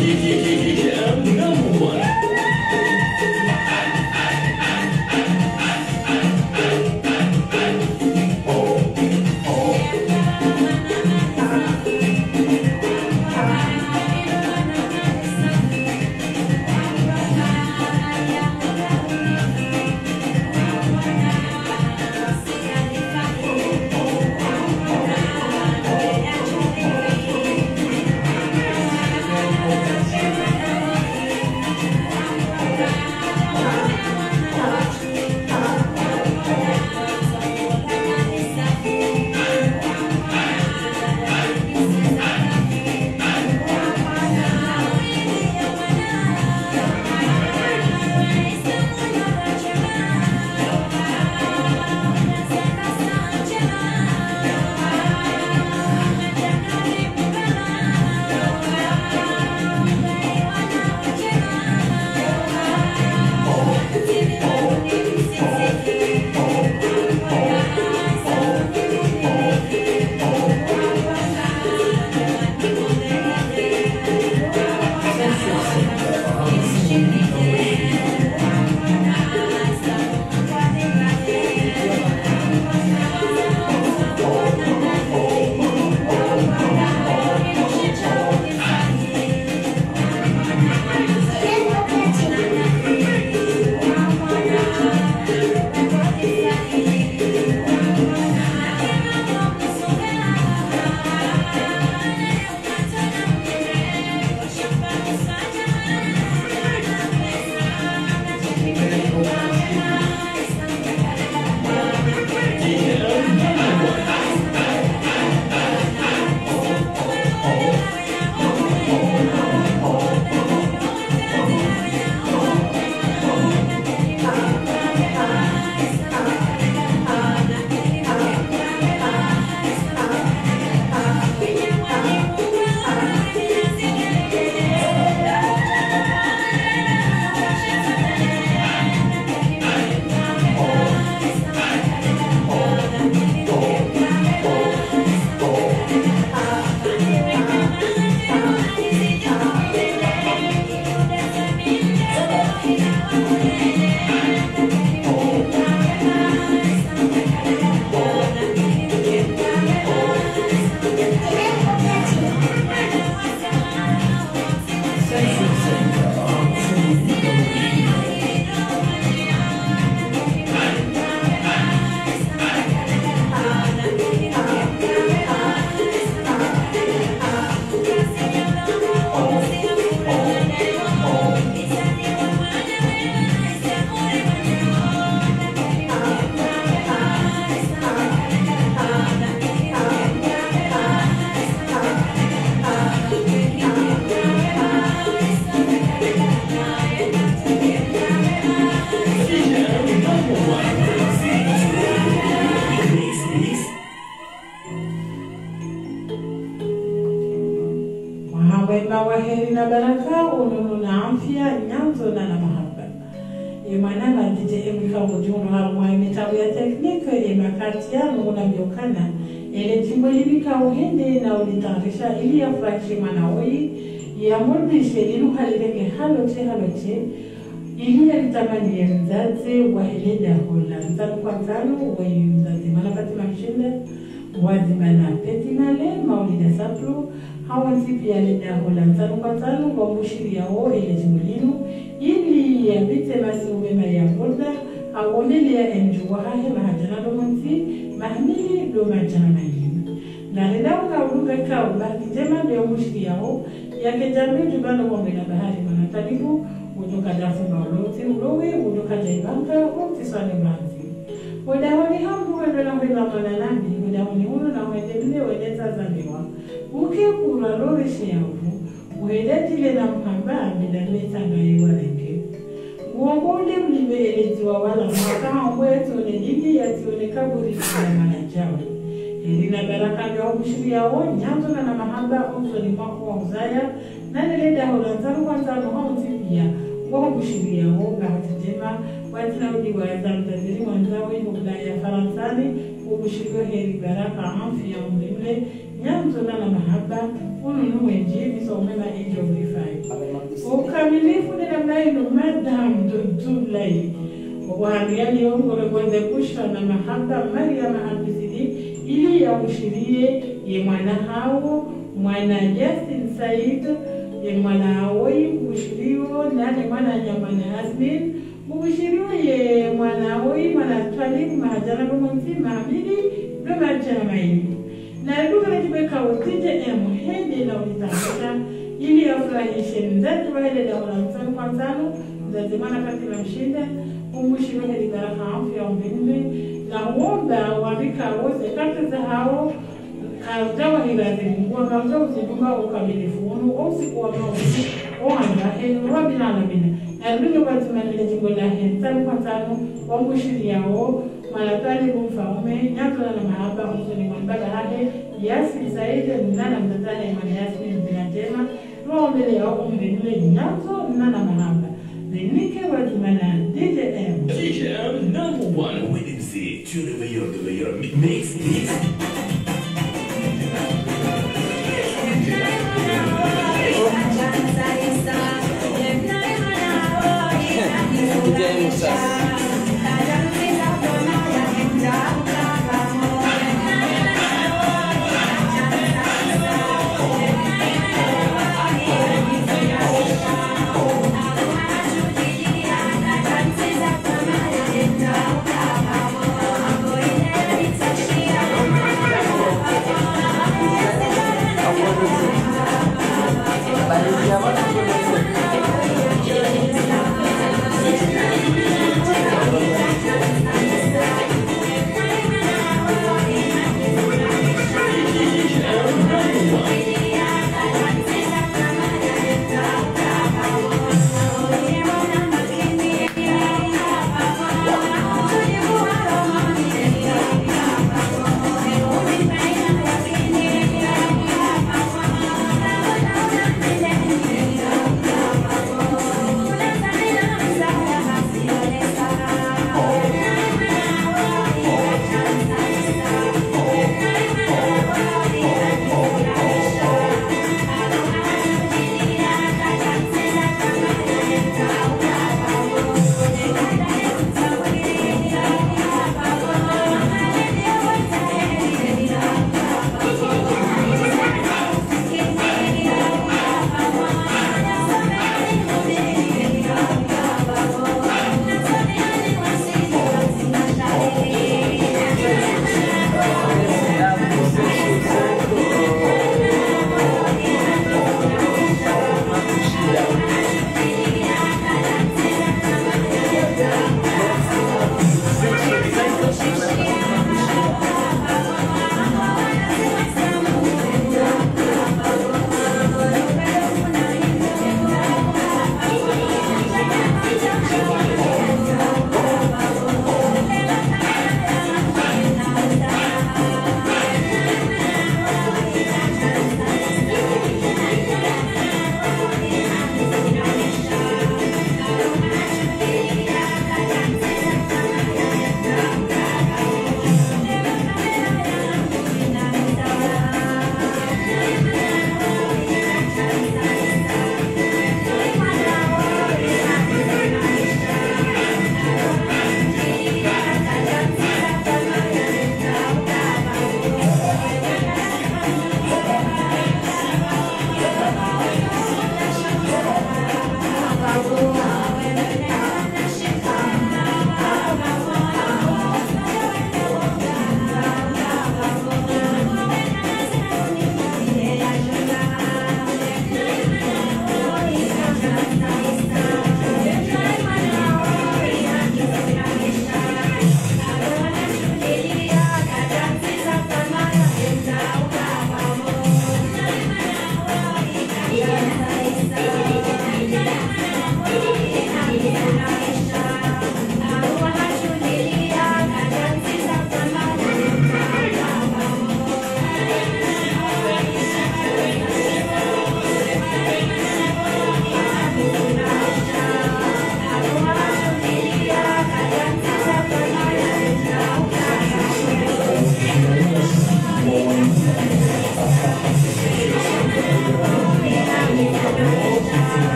wema wa heri na baraka ununu na afya nyanzo na mahaba imana na DJ Emika Mujuno harumwa imitabu ya teknika imakati ya nuna biokana ele jimbo hibika uhende na ulitarisha ili ya frakshi manawoi ya mwurdi shelilu halirege haloche ili ya litamani ya mzazi wa eleda hola mzanu kwa mzanu wa yu mzazi manapati mamshinde wazimana petinale maulida sapro hawansi pia leda hola mzanu kwa mzanu wa mushiri ya o ele jimulinu ili ya bite masi umema ya mwurda hawonele ya enjuwahahe mahajana domansi mahmili domajana mahimi na reda uka uruga ka ubaki jema leo mushiri ya o ya kejambe jubano mwamena bahari manatanibu udoka dafu mauloti ulowe udoka jaibanga wakti swani manzi wadawani hamu wendo na wila mananabi wadawani hulu na wendemile wedeta zamiwa uke kura lorishi ya ufu uedetile na mhamba amidale tangaye wareke uongonde mlibe eleziwa wala mwaka mwetu unedili ya tione kaburi ya manajawa Elina baraka ndio kushiriya wo nyanzo na mahamba onzo ni mwako wa uzaya na nileda holanzaru kwa nzano haunzi pia wako kushiriya wo gahatijema watina udi wa zamzaziri wanzawe mubla ya faransani kukushiriyo heri baraka amfi ya mlimle nyanzo na mahaba ununue njini so umema age of refive ukamilifu ni namna hino madam dudulai wahamiani ongore kwenye kushwa na mahaba Maryam Hamisi ili ya ushirie ye mwana hao mwana Justin Said ye mwana hawoi ushirio nani mwana nyamana Asmin ushirio ye mwana hawoi mwana Twalib mahajara kumunti mahamili bloma jana maini na duka na kibeka utije hende na unitambata ili ya furahishe mzati wa hele da ulamsani kwa mzano mzati mwana kati na mshinda umushirio heli baraka hafi ya umbinde na uomba wabika wose kati za hao kaujawa hirazi mkua kaujawa uzidunga ukamilifu unu osikuwa mausi oanga henu wabina alamina na lujo kwa tumanile jingo la hentani kwa tano wamushiri yao malatali kumfaume nyato na mahaba usoni mwambala hade yasi zaidi mnana mtatani imani yasmi mbinatema ruombele yao umbenule nyato mnana mahaba Zinike Wajimana DJM. DJM #1 with MC, tu le meilleur mix. DJ Musa. Balik siapa?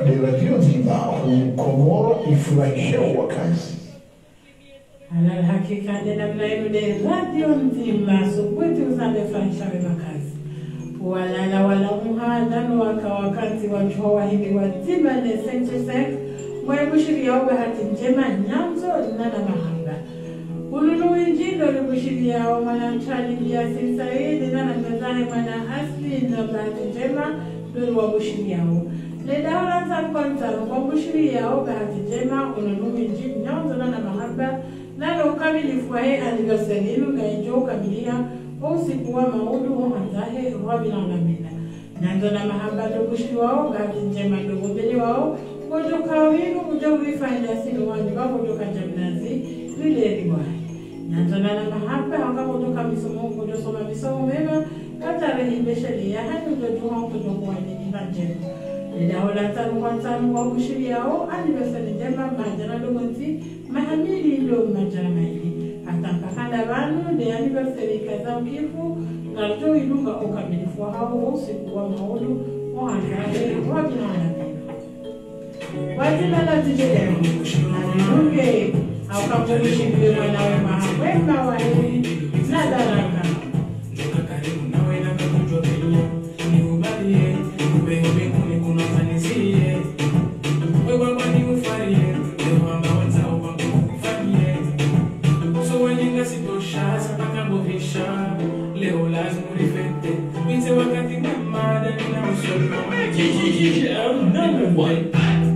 ni radio nzima Komoro ifurahishe wakazi. Ala hakika ni namna hiyo ni radio nzima sokote uzamefurahisha wakazi. Wala muhadano wakati watu hivi wazima ni sense mwebushiri yao bahati njema nyanzo na mahanga. Ululu injilo libushiri yao manachali ya Saidi na mezani mana asli na bahati njema ndio wabushiri yao. Ledaula za kwanza wabushiri yao bahati njema ululu injilo nyanzo na mahanga na ukamilifu wa anniversary ngajo kamilia usiku wa maudu hanzahe Robin anamina. Nyanzo na mahaba ndobushiri wao bahati njema ndogo mbele wao kutoka winu kutoka sinu wani wako kutoka jamnazi lile riwai. Nyanzo na mahaba hanga kutoka misomo kutosoma misomo mema kata rehibesha liya hadi kutoka kutoka wani njema. Ledaula tanu kwa tanu wa bushiri yao anniversary njema majana dogonzi mahamili ilo majana maili. Atampakanda vanu de anniversary kaza ukifu nalto ilunga ukamilifu wa hao usiku wa maudu wahangahe Robin anamina. Wajina la TJM Alimunge au kamushindwe mwanawe mahawema wa hili na daraka Nuka karimu nawe na kakujwa penye ni ubalie Ubehobe kune kuna manizie Wewa wani ufarie Lewa amba wanza uwangu kufanie So wenye sitosha Sapaka mbovisha Leo lazimu rifete Winze wakati mwemada Nina usolma TJM number 1.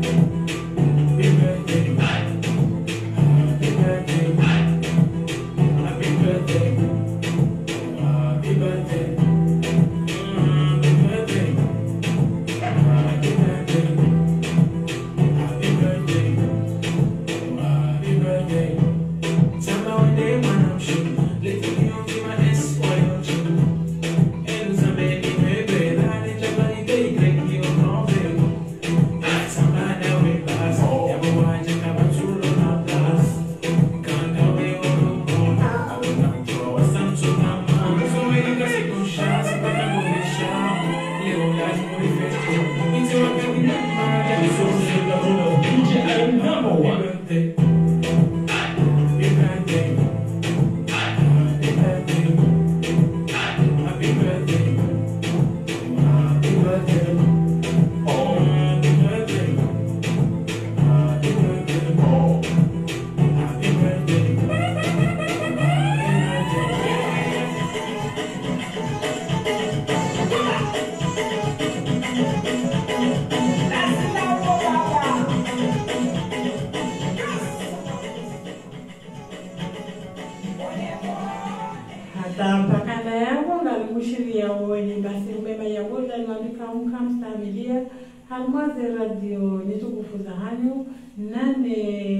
Halmaze radio nitukufuza hanyu nane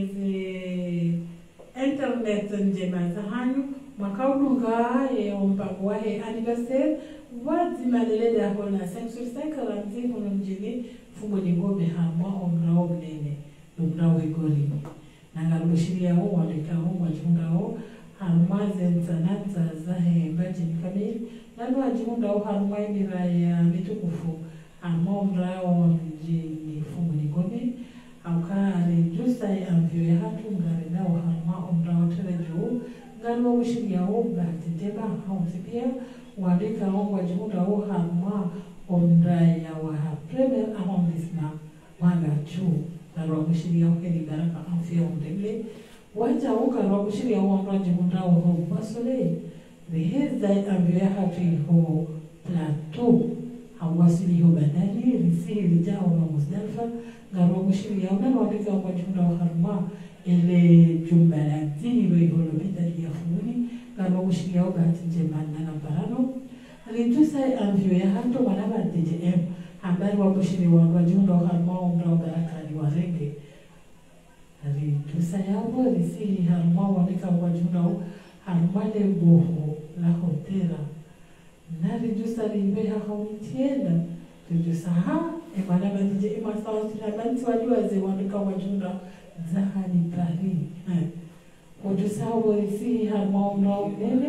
internet njema za hanyu makaulunga mpango wahe anniversaire wazima lelede hona 5/5 ramzi kono mjini fumo ningobe hamwa omrao mnene lumrao igori nangalushiria ho waleka ho wajungao halmaze nzananza zahe mbajini kamili nanu wajungao halmai miraya nitukufu amomrao mjini fumu nigome aukare jusai amvyo ya hatu ngare nao hamwa omrao terejo ngaro ushiria oba titeba haumsipia wadika ongwa jimunda o hamwa omraya wa premier arrondissement wanga chu ngaro ushiria okeli baraka amfia omdele waja uka ro ushiria omrao jimunda o ho basole rehezai amvyo ya hatu ho plateau awasili hiyo bandari risili lijao na Muzdalifa ngaro mushiri ya unana wadika kwa jumla wa harma ile jumla ya dini lo iholo bita ya fumuni ngaro mushiri ya bahati njema na barano alitusa amvyo ya hato wanaba TJM habari wa mushiri wa jumla wa harma umra baraka ni warenge alitusa yao risili harma wadika kwa jumla wa harma le boho la hotela nari jusa limbe haumtienda tujusa emana badije imasawa tinabanti wajuaze wandika wajunda zahani pari kujusa waborisi harma umra umene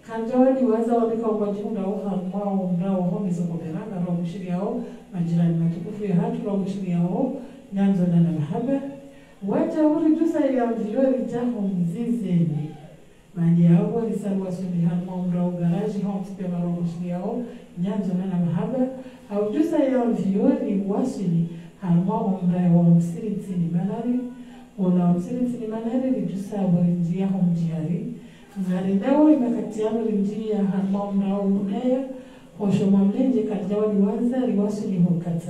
kanjawadi waza walika ubajunda mwao mrao homizo kuberanga roho mshiri yao majirani matukufu ya hatu roho mshiri yao nyanzo na mahaba wacha uri jusa ya mjirori jaho mzizeni mani yao risalwa suni harma mrao garaji hao mspema roho mshiri yao nyanzo na mahaba au jusa ya mjirori wasili harma mrao msiri tsini manari ona msiri tsini manari rijusa warinjia hao mjihari ngari dawo imekatiano rinjia harma mrao unaya Osho mamlenje kajawa diwanza riwasu ni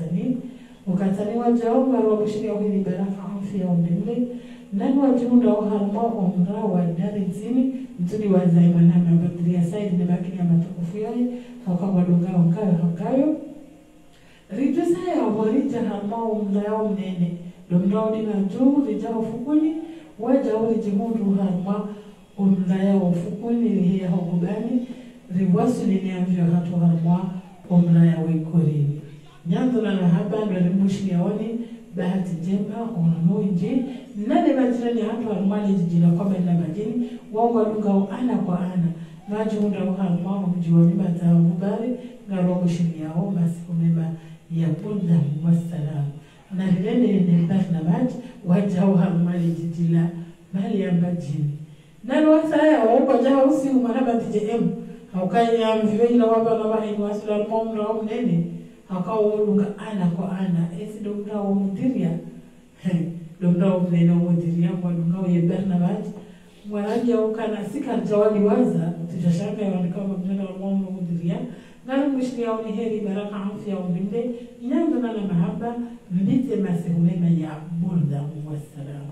ukatani wajao marwa mshiri ya hili baraka afya omdimle nani wajunda harma omra wa dari nzini mtudi wazaimana mabadilia saidi ni bakini ya matukufu yae hauka wadunga hakayo rijusa ya warija harma omra ya omnene domrao dina juu rijao ufukuni wajao rijimundu harma omra ya ufukuni rihia hogubani riwasu liniamvyo hatu harma omra ya wikorini nyanzo na haba ndo limushi yaoni bahati jemba ono nje nane majirani hatu harma lijijina kwa na majini wao walunga ana kwa ana maji hunda harma mjiwani bata mubari ngaro mushini yao masiku mema ya bunda wassalam na lilende ni na maji wajao harma lijijila mali ya majini nalo wasaya wao jao usiku manaba TJM haukaya mvivela waba na bahini wasila momra omnene hakawolunga ana kwa ana esi domra omudiria domra omnene omudiria walunga yeberna baji mwaraja ukana sika jawali waza tujashanga yawanika mabnena momra omudiria ngalo mshiri yao ni heri baraka afya omdimde nyando na mahaba mbite masehumema ya bulda wassalam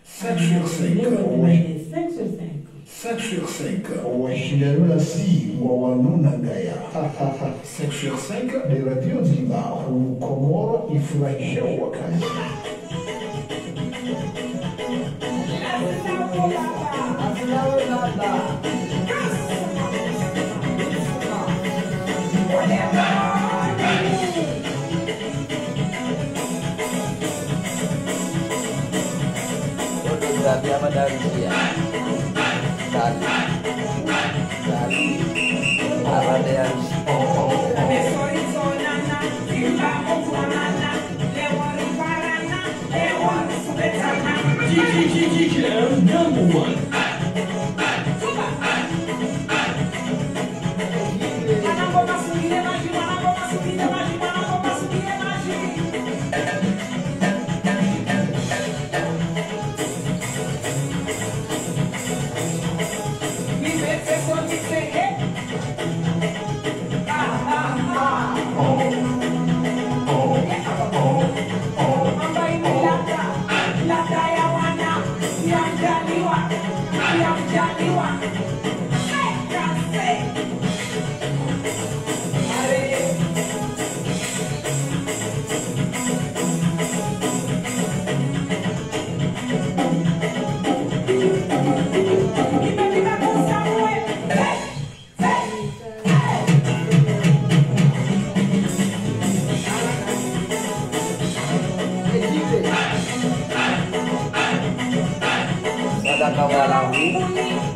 5 sur 5 5 sur 5 5 sur 5 washindano si wawanuna gaya 5 sur 5 de radio Zimba Komoro ifurahisha wakazi Apa dari dia? Dari apa dia? DJM number 1. Ada kawalan